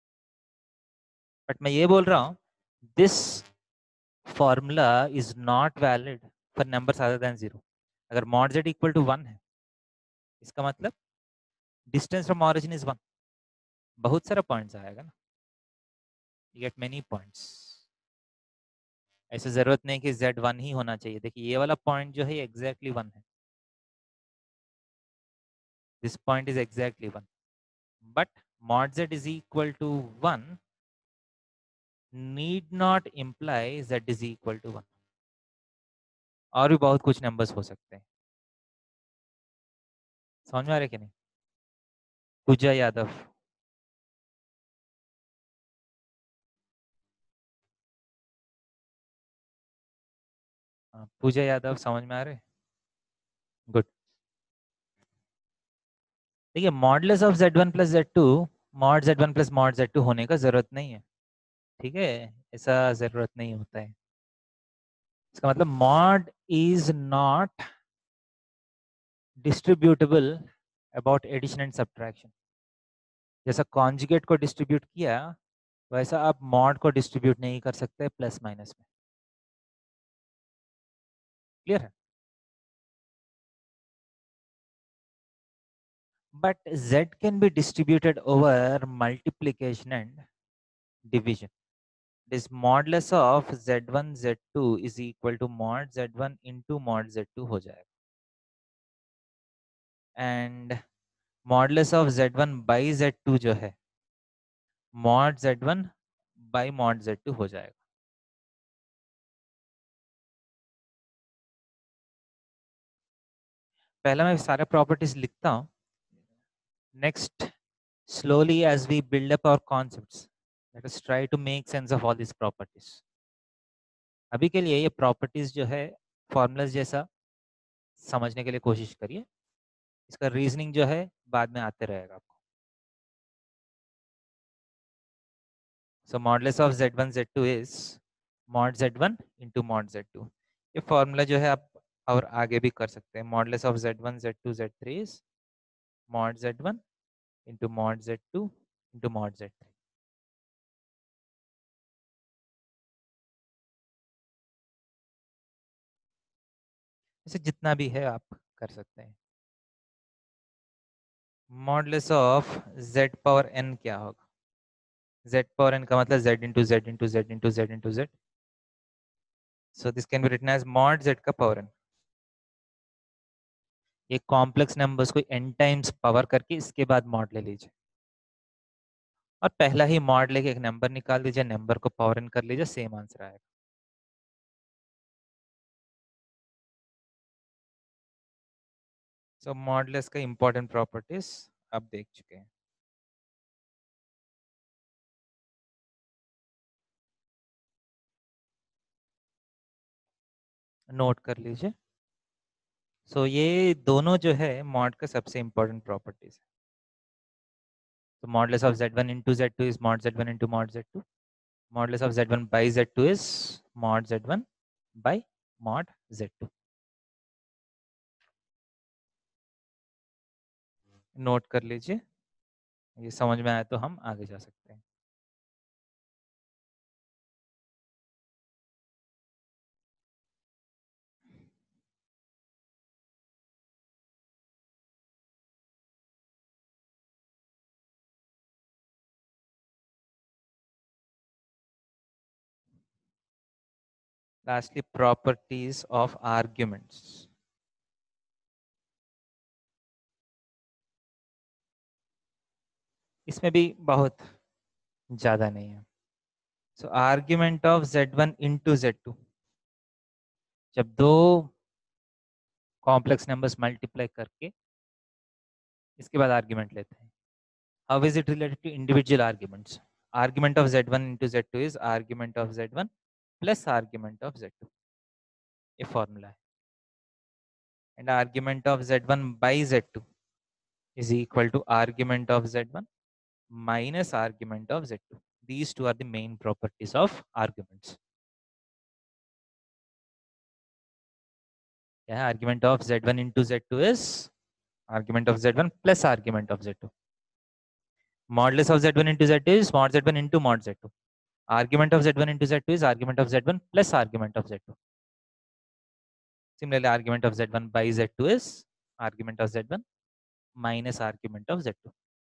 बट मैं ये बोल रहा हूं, this formula is not valid for numbers other than 0। अगर मॉड z इक्वल टू 1 है, इसका मतलब डिस्टेंस फ्रॉम ऑरिजिन इज 1। बहुत सारा पॉइंट्स आएगा ना, यू गेट मेनी पॉइंट्स। ऐसे जरूरत नहीं कि z 1 ही होना चाहिए। देखिए, ये वाला पॉइंट जो है एग्जैक्टली 1 है, this point is exactly 1। But mod z is equal to 1 need not imply z is equal to 1। और भी बहुत कुछ नंबर्स हो सकते हैं। समझ में आ रहा है कि नहीं? पूजा यादव, पूजा यादव समझ में आ रहे? गुड। देखिए, modulus of z1 plus z2 मॉड z1 प्लस मॉड z2 होने का जरूरत नहीं है, ठीक है? ऐसा जरूरत नहीं होता है। इसका मतलब mod is not distributable about addition and subtraction. जैसा कॉन्जुगेट को डिस्ट्रीब्यूट किया, वैसा आप मॉड को डिस्ट्रीब्यूट नहीं कर सकते प्लस माइनस में। क्लियर है? But z can be distributed over multiplication and division. This modulus of z1 z2 is equal to mod z1 into mod z2 हो जाएगा, and modulus of z1 by z2 जो है mod z1 by mod z2 हो जाएगा। पहला मैं सारे properties लिखता हूँ, next slowly as we build up our concepts, let us try to make sense of all these properties. अभी के लिए ये प्रॉपर्टीज जो है फॉर्मूलाज जैसा समझने के लिए कोशिश करिए, इसका रीजनिंग जो है बाद में आते रहेगा आपको। So modulus of z1 z2 is mod z1 into mod z2। ये फॉर्मूला जो है आप और आगे भी कर सकते हैं। Modulus of z1 z2 z3 is mod z1 into mod z2 into mod z3। इसे जितना भी है आप कर सकते हैं। Modulus of z power n क्या होगा? z पावर n का मतलब z into z into z into z into z। So this can be written as mod z का पावर n। ये कॉम्प्लेक्स नंबर्स को n टाइम्स पावर करके इसके बाद मॉड ले लीजिए, और पहला ही मॉड लेके एक नंबर निकाल दीजिए, नंबर को पावर n कर लीजिए, सेम आंसर आएगा। सो मॉडुलस का इंपॉर्टेंट प्रॉपर्टीज आप देख चुके हैं। नोट कर लीजिए। सो ये दोनों जो है मॉड का सबसे इंपॉर्टेंट प्रॉपर्टीज है। तो modulus of z1 into z2 is mod z1 into mod z2। Modulus of z1 by z2 is mod z1 by mod z2। Note कर लीजिए। ये समझ में आया तो हम आगे जा सकते हैं। Lastly, properties of arguments. इसमें भी बहुत ज़्यादा नहीं है। सो argument of Z1 into Z2, जब दो कॉम्प्लेक्स नंबर्स मल्टीप्लाई करके इसके बाद आर्ग्यूमेंट लेते हैं। How is it related to individual arguments? Argument of Z1 into Z2 is argument of Z1 plus argument of Z2, ये फॉर्मूला है। And argument of Z1 by Z2 is equal to argument of Z1 minus argument of Z2. These two are the main properties of arguments. Yeah, argument of Z1 into Z2 is argument of Z1 plus argument of Z2. Modulus of Z1 into Z2 is mod Z1 into mod Z2. Argument of Z1 into Z2 is argument of Z1 plus argument of Z2. Similarly, argument of Z1 by Z2 is argument of Z1 minus argument of Z2.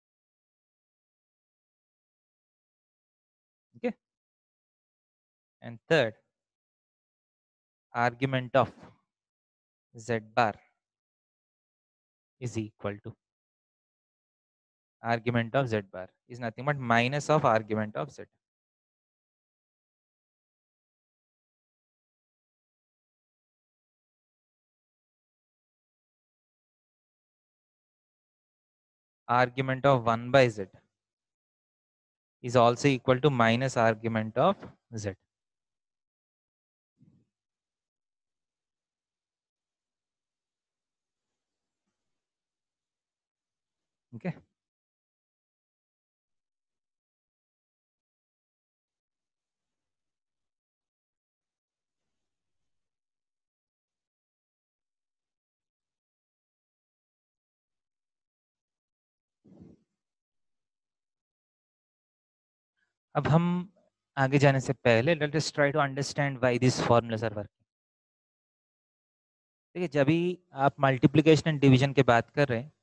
Okay. And third, argument of Z bar is equal to argument of Z bar is nothing but minus of argument of Z. Argument of 1 by Z is also equal to minus argument of Z. Okay. अब हम आगे जाने से पहले let us try to understand why this formulas are working. देखिए, जब भी आप मल्टीप्लिकेशन एंड डिवीजन की बात कर रहे हैं,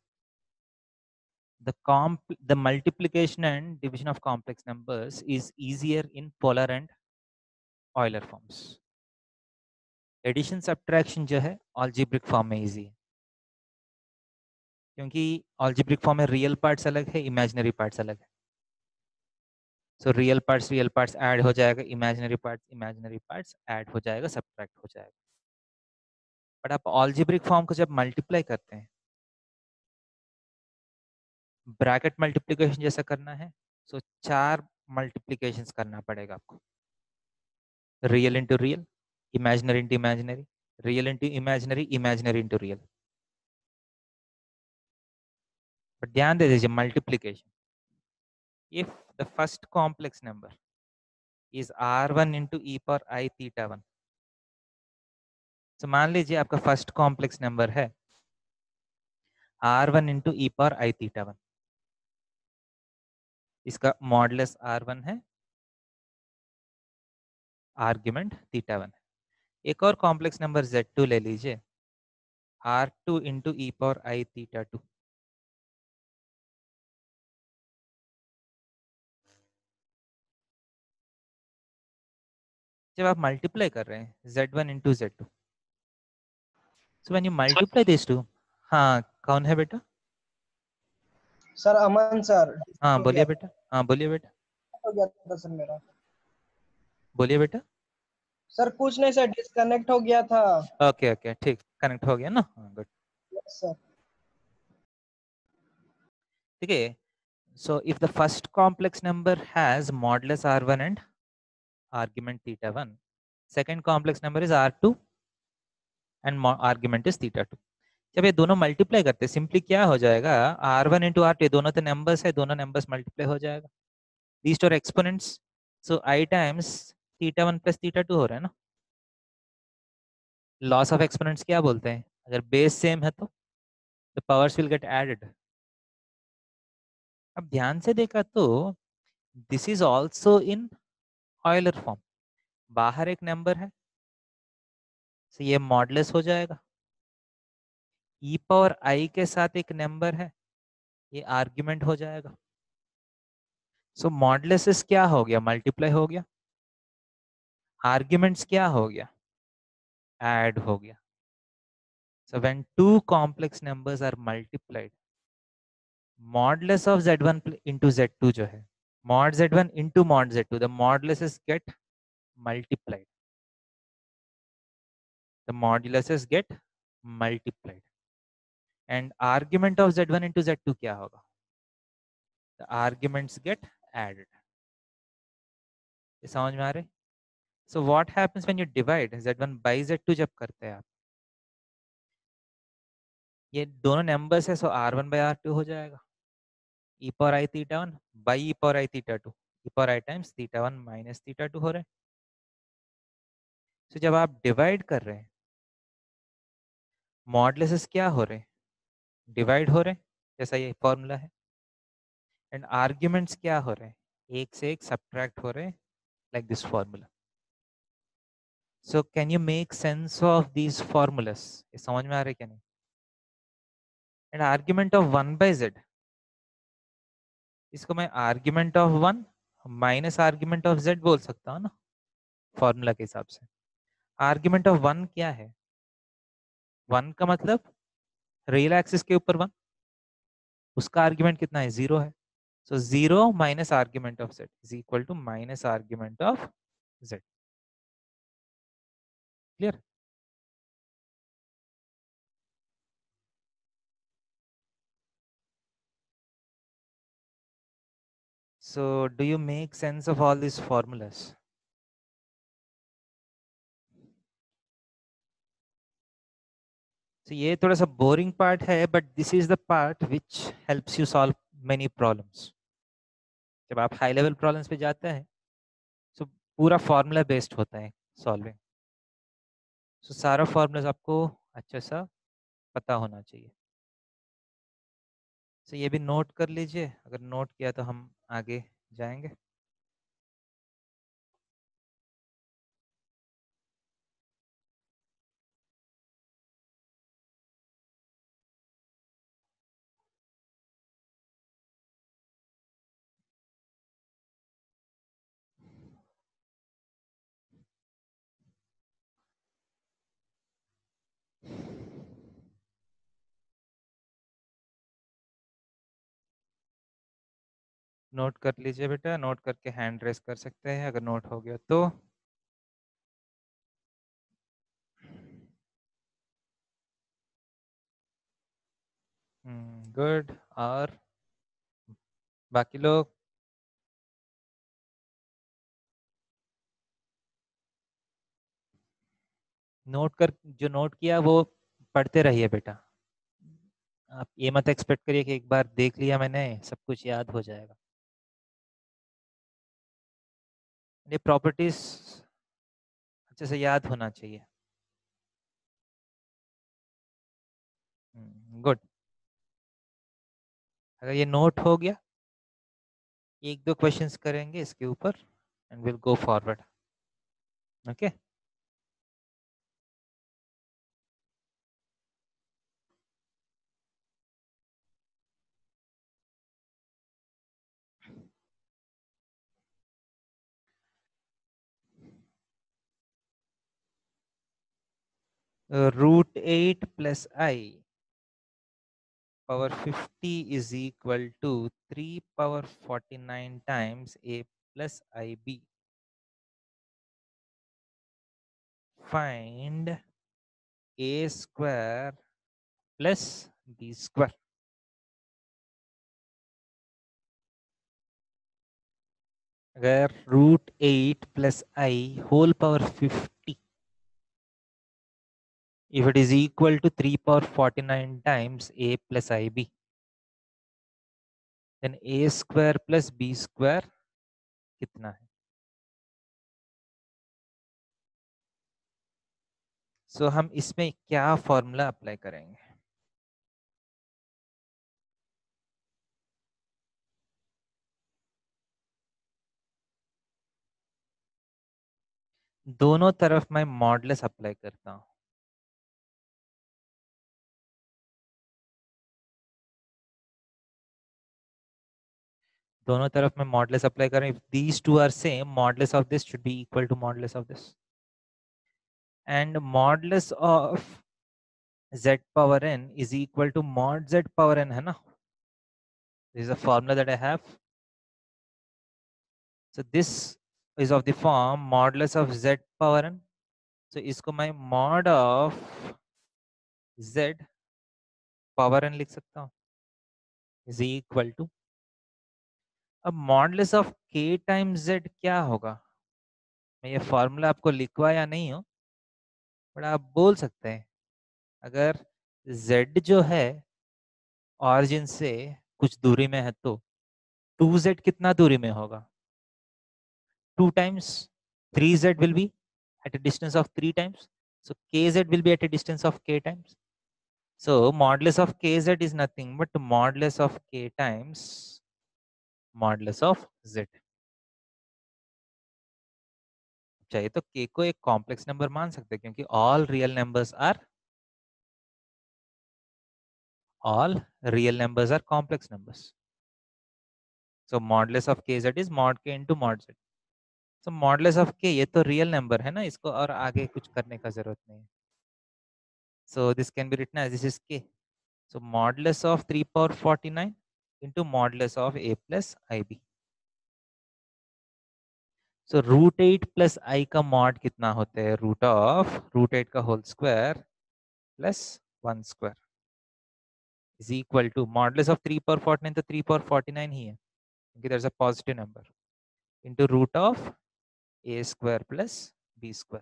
the multiplication and division of complex numbers is easier in polar and Euler forms. Addition subtraction जो है अलजेब्रिक फॉर्म में इजी है, क्योंकि अलजेब्रिक फॉर्म में रियल पार्ट्स अलग है, इमेजिनरी पार्ट्स अलग है। सो रियल पार्ट्स ऐड हो जाएगा, इमेजिनरी पार्ट्स ऐड हो जाएगा, सब्ट्रैक्ट हो जाएगा। बट आप अलजेब्रिक फॉर्म को जब मल्टीप्लाई करते हैं, ब्रैकेट मल्टीप्लिकेशन जैसा करना है, सो 4 मल्टीप्लिकेशंस करना पड़ेगा आपको। Real into real, imaginary into imaginary, real into imaginary, imaginary into real. But ध्यान दे दीजिए, multiplication, if the first complex number is r1 into e power I theta 1. तो मान लीजिए आपका फर्स्ट कॉम्प्लेक्स नंबर है r1 into e power I theta 1. इसका modulus r1 है, आर्ग्यूमेंट थीटा 1 है। एक और कॉम्प्लेक्स नंबर z2 ले लीजिए, r2 into e power I theta 2. जब आप मल्टीप्लाई कर रहे हैं z1 into z2, so when you multiply these two, हाँ कौन है बेटा? Sir Aman sir. हाँ बोलिए बेटा, हाँ बोलिए बेटा, हो गया था सर मेरा। बोलिए बेटा। सर कुछ नहीं सर, डिस्कनेक्ट हो गया था। ओके ओके ठीक, कनेक्ट हो गया ना, गुड। Yes sir. ठीक है, so if the first complex number has modulus r1 and argument theta 1, second complex number is r2 and argument is theta 2. जब ये दोनों मल्टीप्लाई करते हैं, सिंपली क्या हो जाएगा, r1 into r2, दोनों तो नंबर्स है, दोनों नंबर्स मल्टीप्लाई हो जाएगा, these two are exponents, so I times theta 1 plus theta 2 हो रहा है ना। लॉस ऑफ एक्सपोनेंट्स क्या बोलते हैं, अगर बेस सेम है तो the powers will get added। अब ध्यान से देखा तो this is also in Euler form, बाहर एक नंबर है, तो ये मॉडलेस हो जाएगा। ई पावर आई के साथ एक नंबर है, ये आर्ग्यूमेंट हो जाएगा। सो मॉडलेसेस क्या हो गया, मल्टीप्लाई हो गया। आर्ग्यूमेंट्स क्या हो गया, ऐड हो गया। So when two complex numbers are multiplied, modulus of z1 into z2 जो है, mod z1 into mod z2, the moduluses get multiplied, the moduluses get multiplied, and argument of z1 into z2 क्या होगा, the arguments get added। ये समझ में आ रहे? So what happens when you divide z1 by z2 जब करते हैं आप, ये दोनों नंबर्स है, सो r1 by r2 हो जाएगा, e power i theta 1 by e power i theta 2, e power i times theta 1 minus theta 2 हो रहे हैं। so जब आप डिवाइड कर रहे हैं, मॉडलेसेस क्या हो रहे हैं, डिवाइड हो रहे हैं, जैसा ये फॉर्मूला है। एंड आर्ग्यूमेंट्स क्या हो रहे हैं, एक से एक सब्ट्रैक्ट हो रहे हैं, like this formula. So can you make sense of these formulas, ये समझ में आ रहे क्या नहीं? And argument of 1 by z, इसको मैं argument of 1 minus argument of z बोल सकता हूँ ना, फॉर्मूला के हिसाब से। आर्ग्यूमेंट ऑफ 1 क्या है, 1 का मतलब रियल एक्सिस के ऊपर 1, उसका आर्ग्यूमेंट कितना है, 0 है। So 0 minus argument of z is equal to minus argument of z. Clear? So do you make sense of all these formulas? So ये थोड़ा सा boring part है, but this is the part which helps you solve many problems. जब आप high level problems पे जाते हैं, so पूरा formula based होता है solving. So सारा formulas आपको अच्छा सा पता होना चाहिए। So ये भी note कर लीजिए, अगर note किया तो हम आगे जाएंगे। नोट कर लीजिए बेटा, नोट करके हैंड रेस कर सकते हैं अगर नोट हो गया तो। गुड। और बाकी लोग नोट कर, जो नोट किया वो पढ़ते रहिए बेटा। आप ये मत एक्सपेक्ट करिए कि एक बार देख लिया मैंने सब कुछ याद हो जाएगा। ये प्रॉपर्टीज अच्छे से याद होना चाहिए। गुड। अगर ये नोट हो गया, एक दो क्वेश्चंस करेंगे इसके ऊपर and will go forward. Okay. Root 8 plus i power 50 is equal to 3 power 49 times a plus ib. Find a square plus b square. अगर root 8 plus I whole power 50, if it is equal to 3 power 49 times a plus ib, then a square plus b square कितना है? सो हम इसमें क्या formula apply करेंगे? दोनों तरफ मैं मॉडलेस अप्लाई करता हूँ। दोनों तरफ मैं मॉडलेस अप्लाई करें, if these two are same, modulus of this should be equal to modulus of this, and modulus of z power n is equal to mod z power n, है ना? This is a formula that I have. So this is of the form modulus of z power n. So इसको मैं mod of z power n लिख सकता हूँ, is equal to, अब modulus of k times z क्या होगा? मैं ये फॉर्मूला आपको लिखवाया नहीं हूँ, बट आप बोल सकते हैं अगर z जो है ऑरिजिन से कुछ दूरी में है तो 2z कितना दूरी में होगा? 2 times 3z will be at a distance of 3 times. So kz will be at a distance of k times. So modulus of kz is nothing but modulus of k times modulus of z. चाहिए तो k को एक complex number मान सकते हैं क्योंकि all real numbers are complex numbers. So modulus of kz is mod k into mod z. So modulus of k ये तो real number है ना, इसको और आगे कुछ करने का जरूरत नहीं है. So this can be written as this is k. So modulus of 3 power 49 into modulus of a plus ib. So root 8 plus I का mod कितना होता है? root 8 का whole square plus 1 square is equal to modulus of 3 power 49 तो 3 power 49 ही है क्योंकि there's a positive number into root of a square plus b square.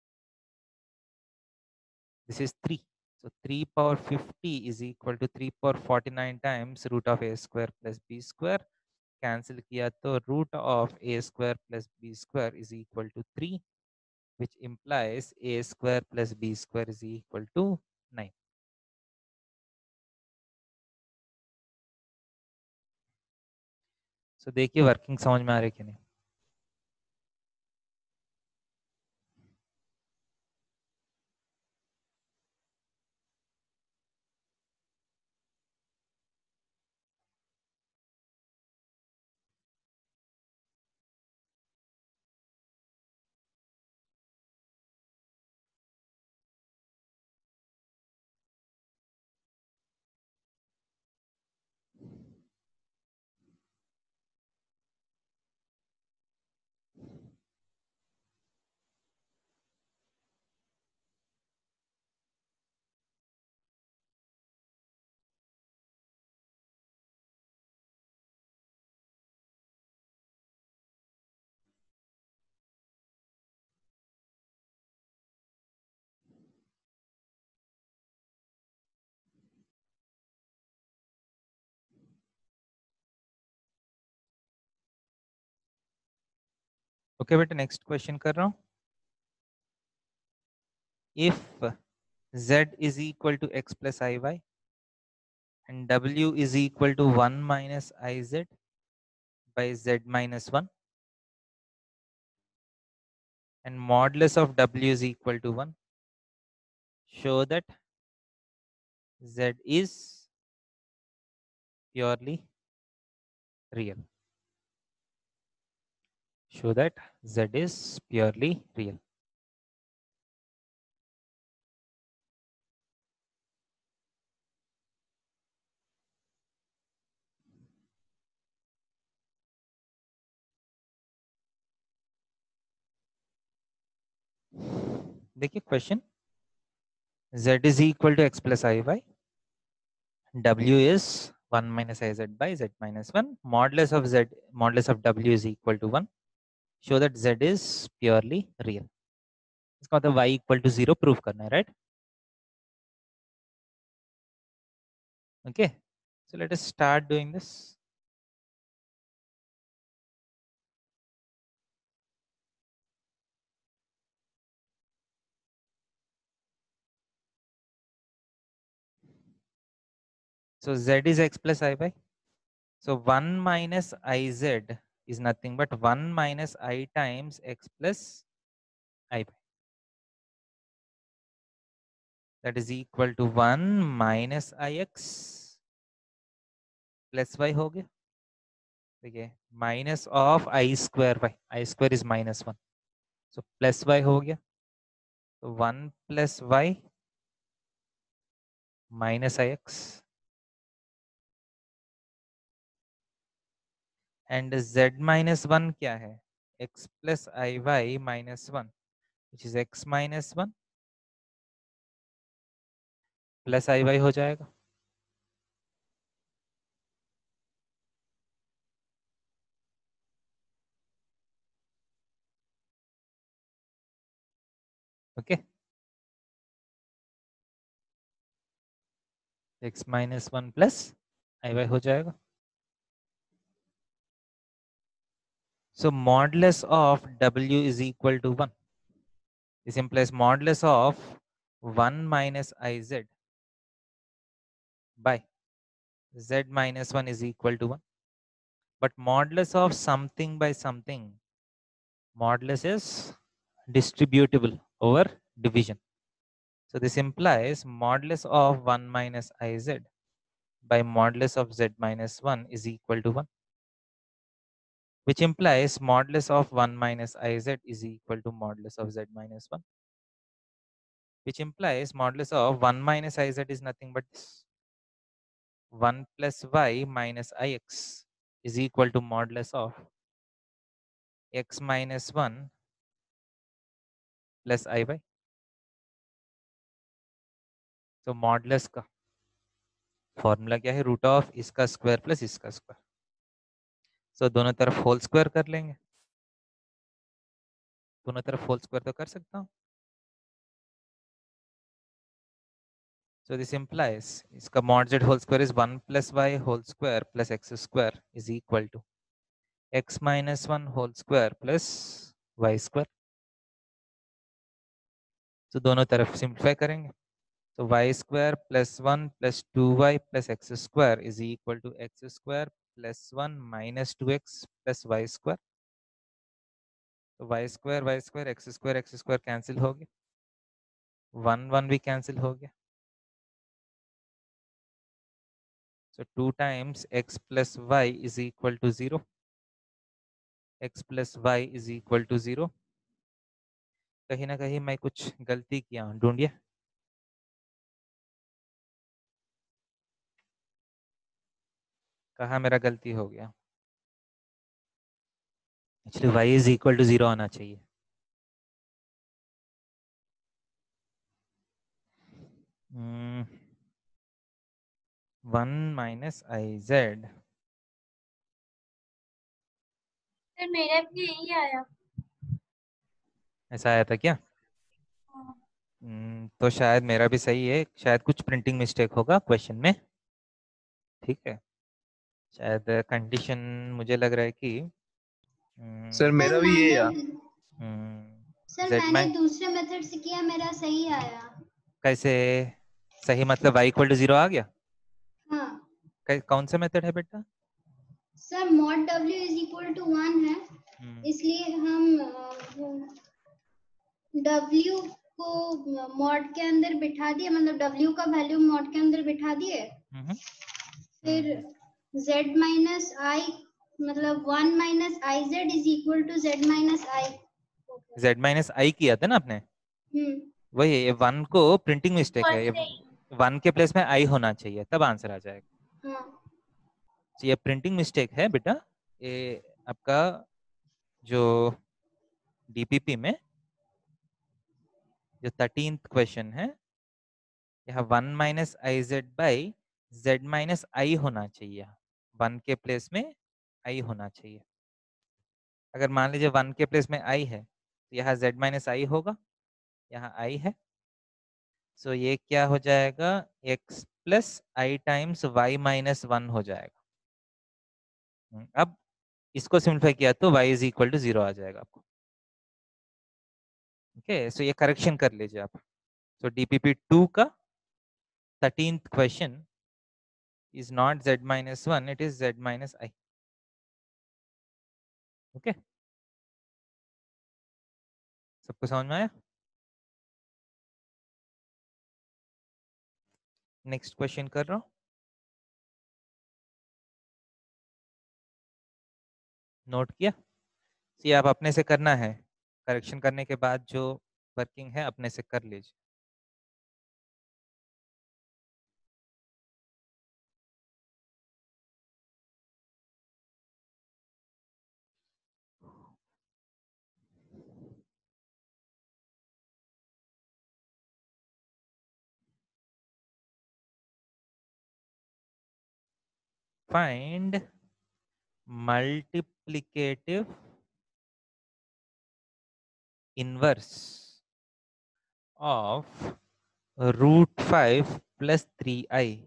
This is 3. So 3 power 50 is equal to 3 power 49 times root of a square plus b square. Cancel किया तो root of a square plus b square is equal to 3, which implies a square plus b square is equal to 9. So देखिए working समझ में आ रही है कि नहीं? Okay बेटा नेक्स्ट क्वेश्चन कर रहा हूँ. If z is equal to x plus iy and w is equal to 1 minus iz by z minus 1 and modulus of w is equal to 1, show that z is purely real. Show that z is purely real. देखिए question, z is equal to x plus iy, w is 1 minus iz by z minus 1, modulus of w is equal to 1. Show that z is purely real. इसका मतलब y equal to 0 prove करना है, right? Okay, so let us start doing this. So z is x plus iy. So 1 minus iz is nothing but 1 minus I times x plus I by, that is equal to 1 minus ix plus y हो गया. देखिए minus of i square is -1, so plus y हो गया. तो 1 plus y minus ix and z -1 क्या है, x plus i y -1 which is x -1 plus i y हो जाएगा. Okay, x -1 plus i y हो जाएगा. So modulus of w is equal to 1. This implies modulus of 1 minus iz by z minus 1 is equal to 1. But modulus of something by something, modulus is distributable over division. So this implies modulus of 1 minus iz by modulus of z minus 1 is equal to 1. Which implies modulus of 1 minus iz is equal to modulus of z minus 1. Which implies modulus of 1 minus iz is nothing but this. 1 plus y minus ix is equal to modulus of x minus 1 plus iy. तो modulus का formula क्या है, root of इसका square plus इसका square. So दोनों तरफ whole square कर लेंगे. दोनों तरफ होल स्क्वायर तो कर सकता हूँ. So this implies इसका mod z whole square is 1 plus y whole square plus x square is equal to x minus 1 whole square plus y square. So दोनों तरफ सिंप्लीफाई करेंगे. So y square plus 1 plus 2y plus x square is equal to x square plus 1 minus 2x plus y square. तो y square x square cancel हो गया. 1 1 भी cancel हो गया. So 2 times x plus y is equal to 0. x plus y is equal to 0. कहीं ना कहीं मैं कुछ गलती किया हूँ, ढूंढिए. कहाँ मेरा गलती हो गया. Actually y is equal to 0 आना चाहिए. Hmm, 1 minus iz. सर मेरा भी यही आया. ऐसा आया था क्या. तो शायद मेरा भी सही है, शायद कुछ प्रिंटिंग मिस्टेक होगा क्वेश्चन में. ठीक है, शायद कंडीशन मुझे लग रहा है कि सर मेरा भी ये है. सर Z मैंने में दूसरे मेथड से किया, मेरा सही आया. कैसे सही, मतलब y इक्वल टू 0 आ गया. हाँ कौन सा मेथड है बेटा. Sir mod w is equal to 1 है, इसलिए हम w को मॉड के अंदर बिठा दिए, मतलब w का वैल्यू मॉड के अंदर बिठा दिए. फिर z माइनस आई, मतलब 1 minus i z is equal to z minus i. z minus i किया था ना आपने. वही ये 1 को प्रिंटिंग मिस्टेक है, ये 1 के प्लेस में आई होना चाहिए तब आंसर आ जाएगा. तो ये प्रिंटिंग मिस्टेक है बेटा. ये आपका जो डीपीपी में जो 13th क्वेश्चन है, यहाँ 1 minus i z by z minus i होना चाहिए. 1 के प्लेस में आई होना चाहिए. अगर मान लीजिए 1 के प्लेस में आई है तो यहाँ z माइनस आई होगा, यहाँ आई है. सो ये क्या हो जाएगा, x plus i times y minus 1 हो जाएगा. अब इसको सिंप्लीफाई किया तो y इज इक्वल टू 0 आ जाएगा आपको. ओके, सो ये करेक्शन कर लीजिए आप. सो डीपीपी 2 का 13th question is not z minus 1, it is z minus I. Okay. सबको समझ में आया? नेक्स्ट क्वेश्चन कर रहा हूँ। नोट किया? ये आप अपने से करना है, करेक्शन करने के बाद जो वर्किंग है अपने से कर लीजिए। Find multiplicative inverse of root 5 plus 3i.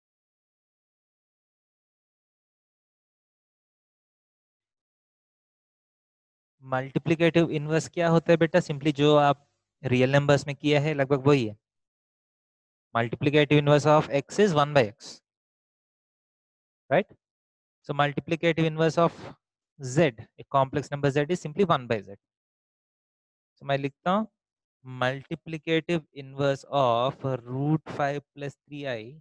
Multiplicative inverse क्या होता है बेटा? सिंपली जो आप रियल नंबर्स में किया है लगभग वही है। Multiplicative inverse of x is 1 by x, right? So multiplicative inverse of z, a complex number z, is simply 1 by z. So मैं लिखता हूँ multiplicative inverse of root 5 plus 3i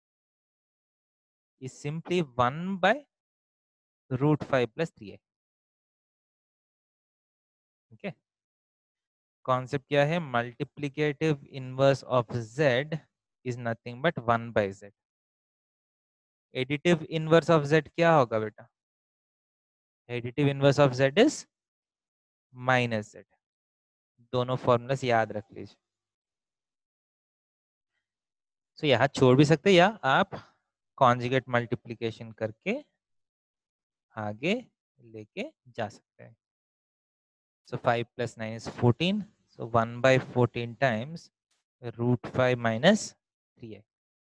is simply 1 by root 5 plus 3i. Okay. Concept क्या है? Multiplicative inverse of z is nothing but 1 by z. Additive inverse of z क्या होगा बेटा? Additive inverse of z is minus z. दोनों formulas याद रख लीजिए। तो यहाँ छोड़ भी सकते हैं या आप कॉन्जुगेट मल्टीप्लिकेशन करके आगे लेके जा सकते हैं। So 5 plus 9 is 14. So 1 by 14 times root 5 minus 3i.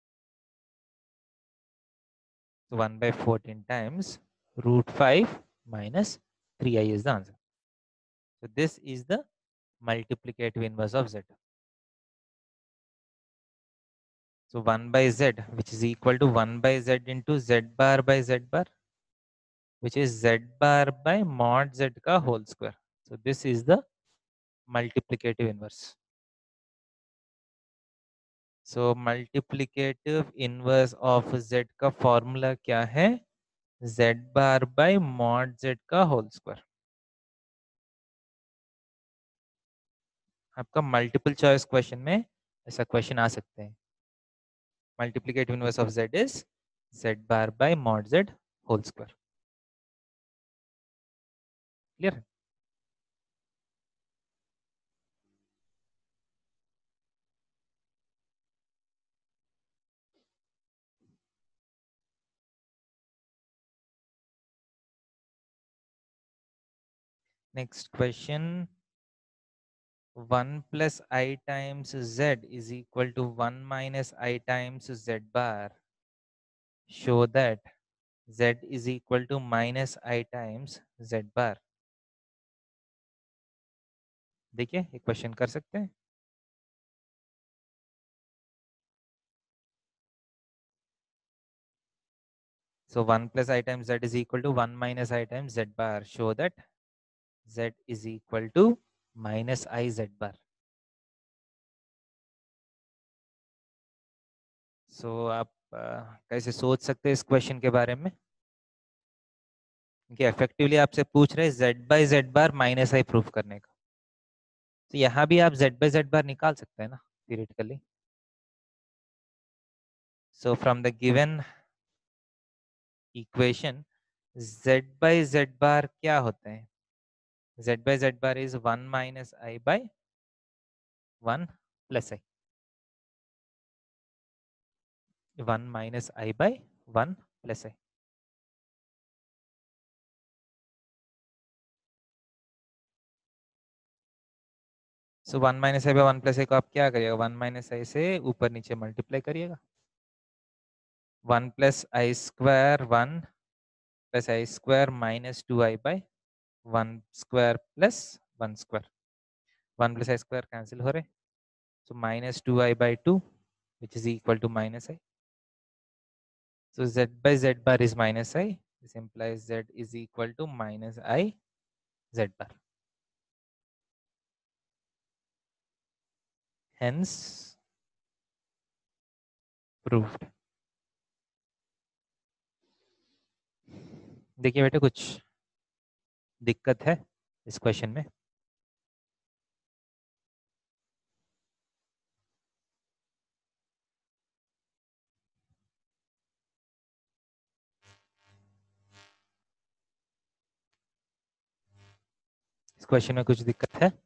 So 1 by 14 times root 5 minus 3i is the answer. So this is the multiplicative inverse of z. So 1 by z, which is equal to 1 by z into z bar by z bar, which is z bar by mod z ka whole square. So this is the multiplicative inverse. So multiplicative inverse of z का formula क्या है? z bar by mod z का whole square. आपका multiple choice question में ऐसा question आ सकते हैं। Multiplicative inverse of z is z bar by mod z whole square. Clear? Next question, 1 plus I times z is equal to 1 minus I times z bar. Show that z is equal to minus I times z bar. देखिए ये question कर सकते हैं। So 1 plus I times z is equal to 1 minus I times z bar. Show that z is equal to minus I z bar. So आप कैसे सोच सकते हैं इस क्वेश्चन के बारे में? कि इफेक्टिवली आपसे पूछ रहे z by z bar minus i proof करने का। तो यहाँ भी आप z बाई z बार निकाल सकते हैं ना theoretically. So from the given equation z by z bar क्या होते हैं? z by z bar is 1 minus I by 1 plus I. 1 minus I by 1 plus I. So 1 minus i by 1 plus i को आप क्या करिएगा? 1 minus आई से ऊपर नीचे मल्टीप्लाई करिएगा। 1 plus i square 1 plus i square minus 2i by 1 square plus 1 square. 1 plus i square cancel हो रहे, so minus 2i by 2 which is equal to minus i. So z by z bar is minus i, this implies z is equal to minus I z bar. hence proved. देखिए बेटे कुछ दिक्कत है इस question में? इस question में कुछ दिक्कत है?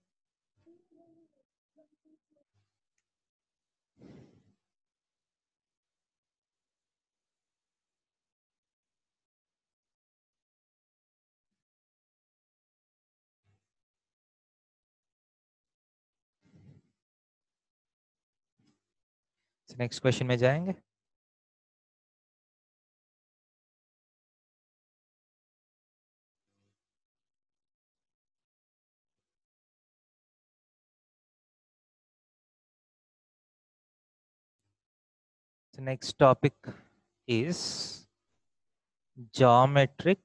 नेक्स्ट क्वेश्चन में जाएंगे. The next topic is geometric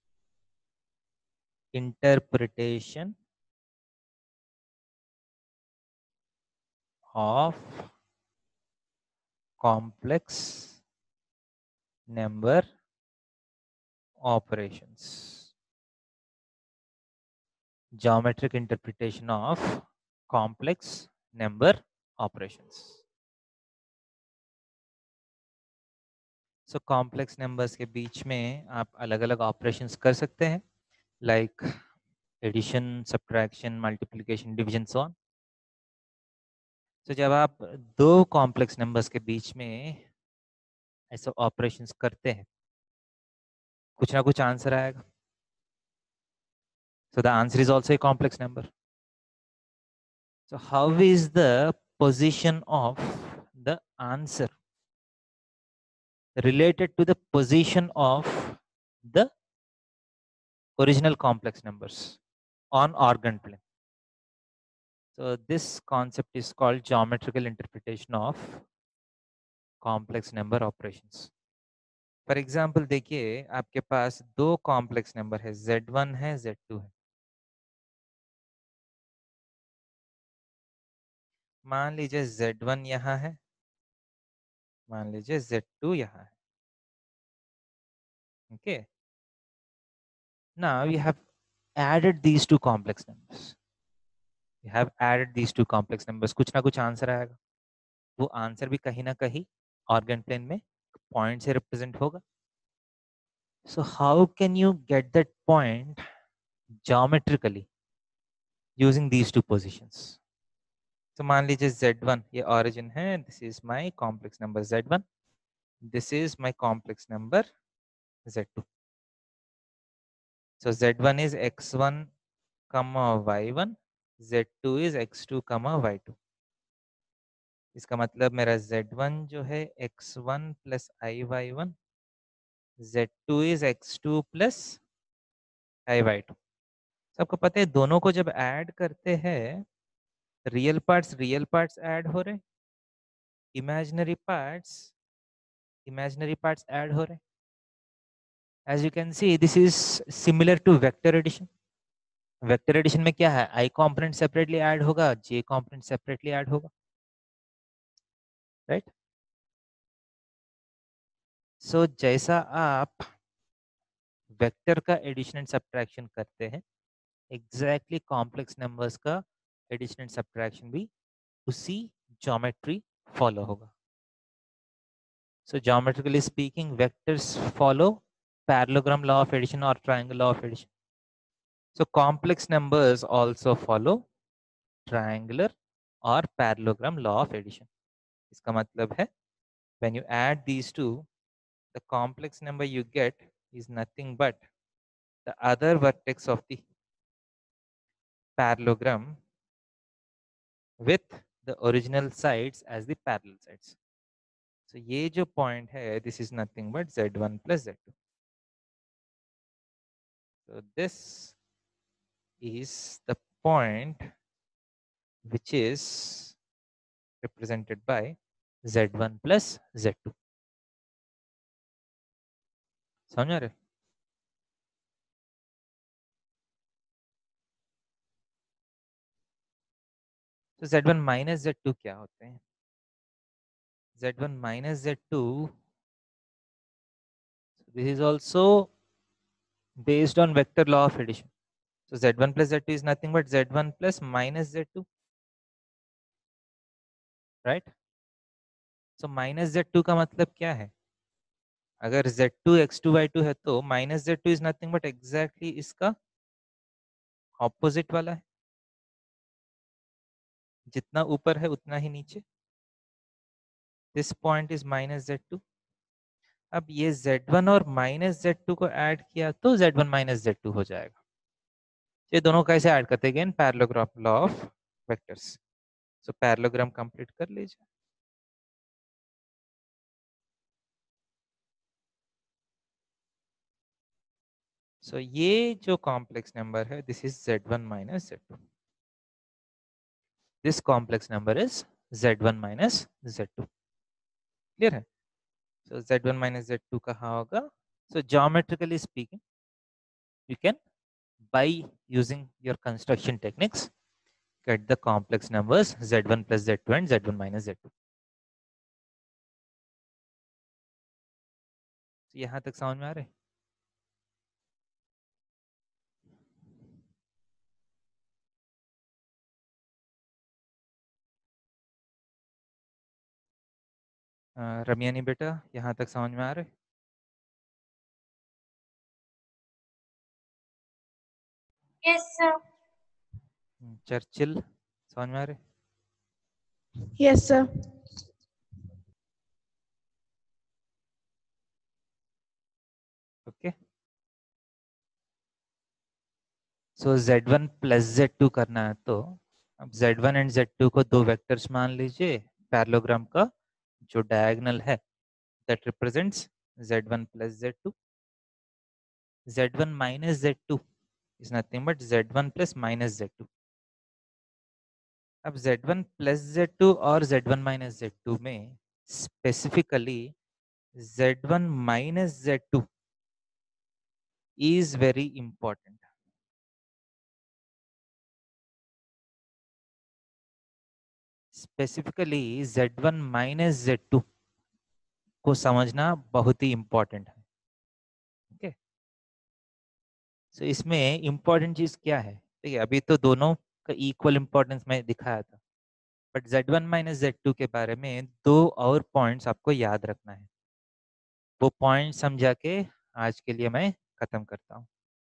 interpretation of complex number operations. Geometric interpretation of complex number operations. So complex numbers के बीच में आप अलग अलग operations कर सकते हैं, like addition, subtraction, multiplication, division, so on. So जब आप दो complex numbers के बीच में ऐसे operations करते हैं, कुछ ना कुछ आंसर आएगा. So the answer is also a complex number. So how is the position of the answer related to the position of the original complex numbers on organ plane? So this concept is called geometrical interpretation of complex number operations. For example, देखिए आपके पास दो complex number है, Z1 है, Z2 है. मान लीजिए Z1 यहाँ है, मान लीजिए Z2 यहाँ है. Okay. Now we have added these two complex numbers. We have added these two complex numbers. कुछ ना कुछ आंसर आएगा. वो आंसर भी कहीं ना कहीं ऑर्गन प्लेन में पॉइंट से रिप्रेजेंट होगा. So how can you get that point geometrically using these two positions? So मान लीजिए Z1 ये origin है. This is my complex number Z1. This is my complex number Z2. So Z1 is X1, Y1. Z2 is X2, Y2. इसका मतलब मेरा Z1 जो है X1 plus IY1, Z2 is X2 plus IY2. सबको पता है दोनों को जब ऐड करते हैं रियल पार्ट्स ऐड हो रहे, इमेजिनरी पार्ट्स ऐड हो रहे. As you can see, this is similar to vector addition. Vector addition में क्या है, आई कॉम्पोनेंट सेपरेटली ऐड होगा, जे कॉम्पोनेंट सेपरेटली ऐड होगा, राइट. सो जैसा आप वेक्टर का एडिशन एंड सब्ट्रैक्शन करते हैं, एग्जैक्टली कॉम्प्लेक्स नंबर्स का एडिशन एंड सब्ट्रैक्शन भी उसी ज्योमेट्री फॉलो होगा. So geometrically speaking vectors follow parallelogram law of addition और triangle law of addition. So complex numbers also follow triangular और parallelogram law of addition. इसका मतलब है when you add these two, the complex number you get is nothing but the other vertex of the parallelogram with the original sides as the parallel sides. So ये जो point है, this is nothing but Z1 plus Z2. So this is the point which is represented by Z1 plus Z2. समझ आ रहे? तो Z1 minus Z2 क्या होते हैं? Z1 minus Z2, this is also based on vector law of addition. So Z1 plus Z2 is nothing but Z1 plus minus Z2, right? So minus Z2 का मतलब क्या है? अगर Z2 X2 Y2 है तो minus Z2 is nothing but exactly इसका opposite वाला है, जितना ऊपर है उतना ही नीचे. This point is minus Z2. अब ये Z1 और minus Z2 को ऐड किया तो Z1 minus Z2 हो जाएगा. ये दोनों कैसे ऐड करते हैं? Parallelogram law of vectors. So parallelogram complete कर लीजिए. सो ये जो कॉम्प्लेक्स नंबर है, this is Z1 minus Z2. This complex number is Z1 minus Z2. Clear है? सो Z1 माइनस Z2 कहाँ होगा? So geometrically speaking you can, by using your construction techniques, get the complex numbers Z1 plus Z2 and Z1 minus Z2. So यहाँ तक समझ में आ रहे हैं? रमियानी बेटा, यहाँ तक समझ में आ रहे? Yes, sir. चर्चिल समझ में आ रहे? Yes, sir. Okay. So Z1 plus Z2 करना है तो अब Z1 एंड Z2 को दो वेक्टर्स मान लीजिए पैरेललोग्राम का जो डायगोनल है, that represents Z1 plus Z2. Z1 minus Z2 is nothing but Z1 plus minus Z2. अब Z1 plus Z2 और Z1 minus Z2 में specifically Z1 minus Z2 is very important. Specifically Z1 minus Z2 को समझना बहुत ही important है. Okay. सो इसमें important चीज क्या है? ठीक है, अभी तो दोनों का इक्वल इंपॉर्टेंस मैं दिखाया था, बट Z1 माइनस Z2 के बारे में दो और पॉइंट्स आपको याद रखना है. वो पॉइंट समझा के आज के लिए मैं खत्म करता हूँ.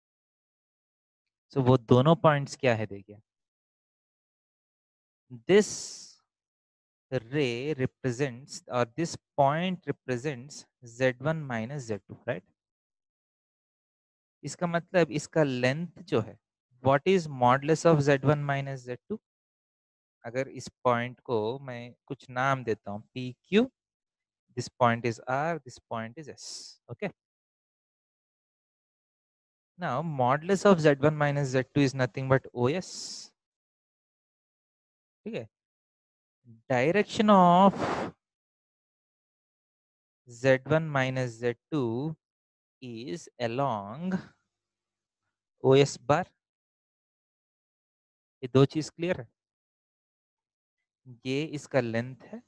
सो वो दोनों पॉइंट्स क्या है? देखिए, दिस रे रिप्रेजेंट्स और this point represents Z1 minus Z2, right? इसका मतलब इसका लेंथ जो है, what is modulus of Z1 minus Z2? अगर इस पॉइंट को मैं कुछ नाम देता हूँ, PQ, this point is R, this point is S. ओके. Now, modulus of Z1 minus Z2 is nothing but OS. ठीक है. Direction of Z1 minus Z2 is along OS bar. ये दो चीज क्लियर है? ये इसका लेंथ है,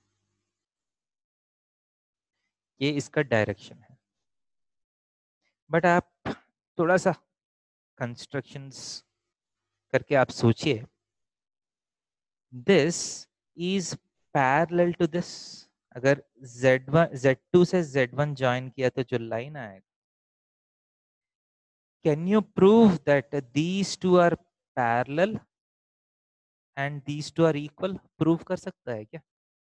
ये इसका डायरेक्शन है. बट आप थोड़ा सा कंस्ट्रक्शंस करके आप सोचिए, this is parallel to this. अगर Z1 Z2 से Z1 ज्वाइन किया तो जो लाइन आएगा, can you prove that these two are parallel and these two are equal? Prove कर सकता है क्या?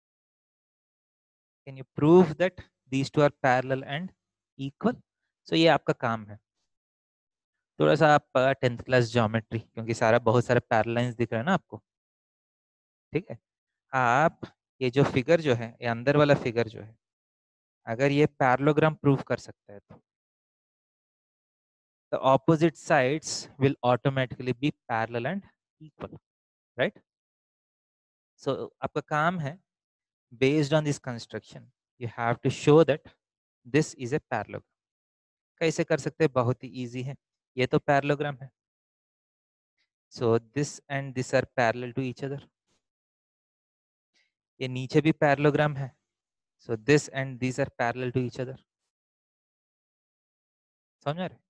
Can you prove that these two are parallel and equal? So ये आपका काम है. थोड़ा सा आप 10th क्लास ज्योमेट्री, क्योंकि सारा बहुत सारे पैरेलल लाइंस दिख रहा है ना आपको. ठीक है. आप ये जो फिगर जो है, ये अंदर वाला फिगर जो है, अगर ये पैरेललोग्राम प्रूव कर सकता है तो the opposite sides will automatically be parallel and equal, right? So आपका काम है, based on this construction you have to show that this is a parallelogram. कैसे कर सकते हैं? बहुत ही easy है. ये तो parallelogram है, so this and this are parallel to each other. ये नीचे भी पैरेललोग्राम है, so this and these are parallel to each other. समझ रहे?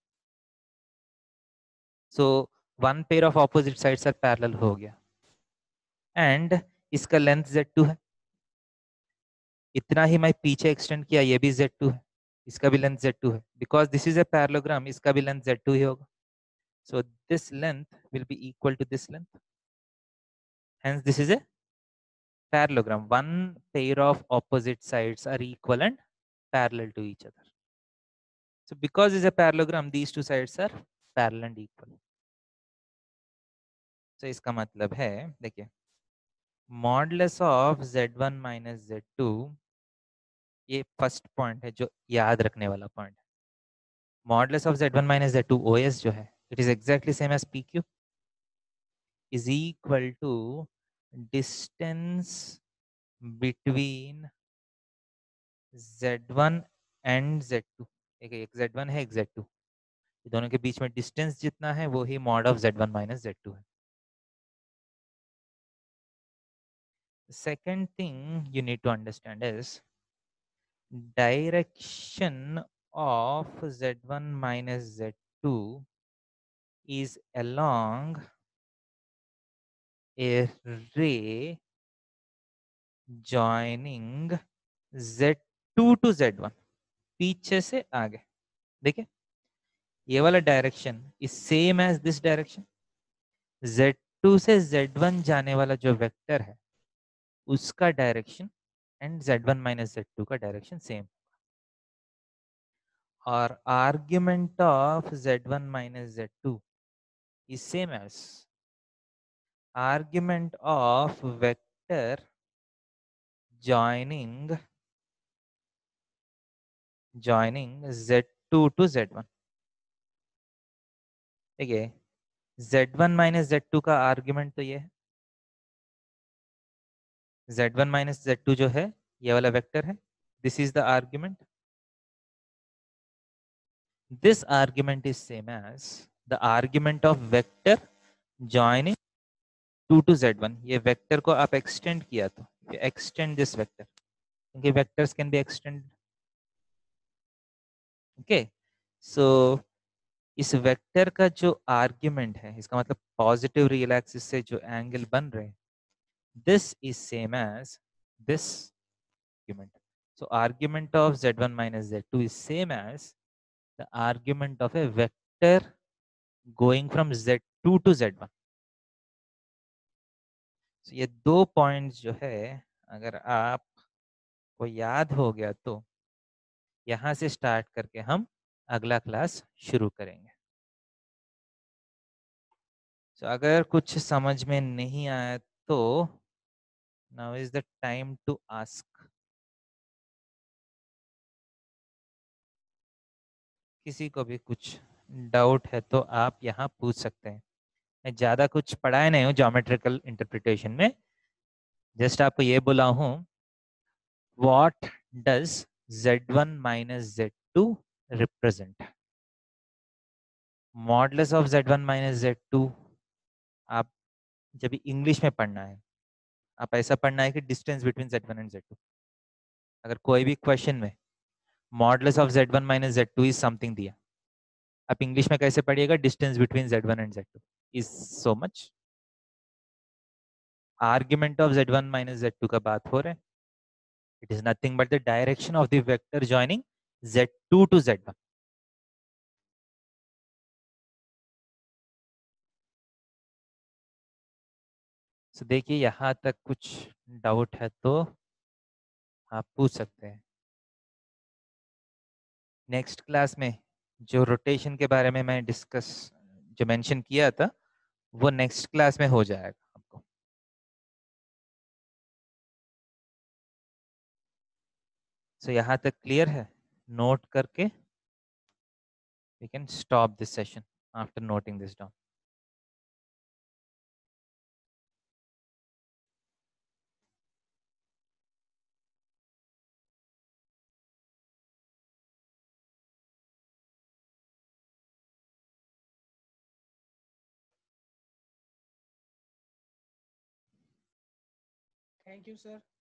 So one pair of opposite sides are parallel हो गया, and इसका लेंथ z2 है, इतना ही मैं पीछे एक्सटेंड किया, ये भी z2 है, इसका भी लेंथ z2 है, because this is a parallelogram, इसका भी लेंथ z2 ही होगा. So this length will be equal to this length. Hence this is a parallelogram. One pair of opposite sides are equal and parallel to each other. So because it's a parallelogram, these two sides are parallel and equal. So इसका मतलब है, देखिए, modulus of z1 minus z2, ये first point है जो याद रखने वाला पॉइंट है. Modulus of z1 minus z2 OS जो है, it is exactly same as PQ is equal to distance between z1 and z2. एक z1 है, एक z2, ये दोनों के बीच में डिस्टेंस जितना है वो ही mod of z1 minus z2 है. Second thing you need to understand is direction of z1 minus z2 is along a ray joining z2 to z1, पीछे से आगे. देखिए ये वाला direction is same as this direction. z2 से z1 जाने वाला जो वेक्टर है उसका direction and z1 minus z2 का डायरेक्शन सेम. और argument of z1 minus z2 is same as argument of vector joining z2 to z1. देखिए z1 minus z2 का आर्ग्यूमेंट तो ये है, z1 माइनस z2 जो है ये वाला वेक्टर है, this is the argument. This argument is same as the argument of vector joining 2 to z1. ये वेक्टर को आप एक्सटेंड किया तो एक्सटेंड दिस वेक्टर, क्योंकि vectors can be extend. Okay, so इस वेक्टर का जो आर्ग्यूमेंट है, इसका मतलब पॉजिटिव रियल एक्सिस से जो एंगल बन रहे हैं, this is same as this argument. So argument of z1 minus z2 is same as the argument of a vector going from z2 to z1. So ये दो पॉइंट्स जो है अगर आप को याद हो गया तो यहाँ से स्टार्ट करके हम अगला क्लास शुरू करेंगे. So अगर कुछ समझ में नहीं आया तो now is the time to ask. किसी को भी कुछ डाउट है तो आप यहाँ पूछ सकते हैं. मैं ज़्यादा कुछ पढ़ाया नहीं हूँ ज्योमेट्रिकल इंटरप्रिटेशन में, जस्ट आपको ये बोला हूँ what does z1 minus z2 represent. Modulus of z1 minus z2 आप जब इंग्लिश में पढ़ना है, आप ऐसा पढ़ना है कि distance between z1 and z2. अगर कोई भी क्वेश्चन में modulus of z1 minus z2 is something दिया, आप इंग्लिश में कैसे पढ़िएगा, distance between z1 and z2 is so much. Argument of z1 minus z2 का बात हो रहा है, it is nothing but the direction of the vector joining z2 to z1. So देखिए यहाँ तक कुछ डाउट है तो आप पूछ सकते हैं. नेक्स्ट क्लास में जो रोटेशन के बारे में मैं जो मेंशन किया था वो नेक्स्ट क्लास में हो जाएगा आपको. So यहाँ तक क्लियर है, नोट करके we can stop this session after noting this down. Thank you sir.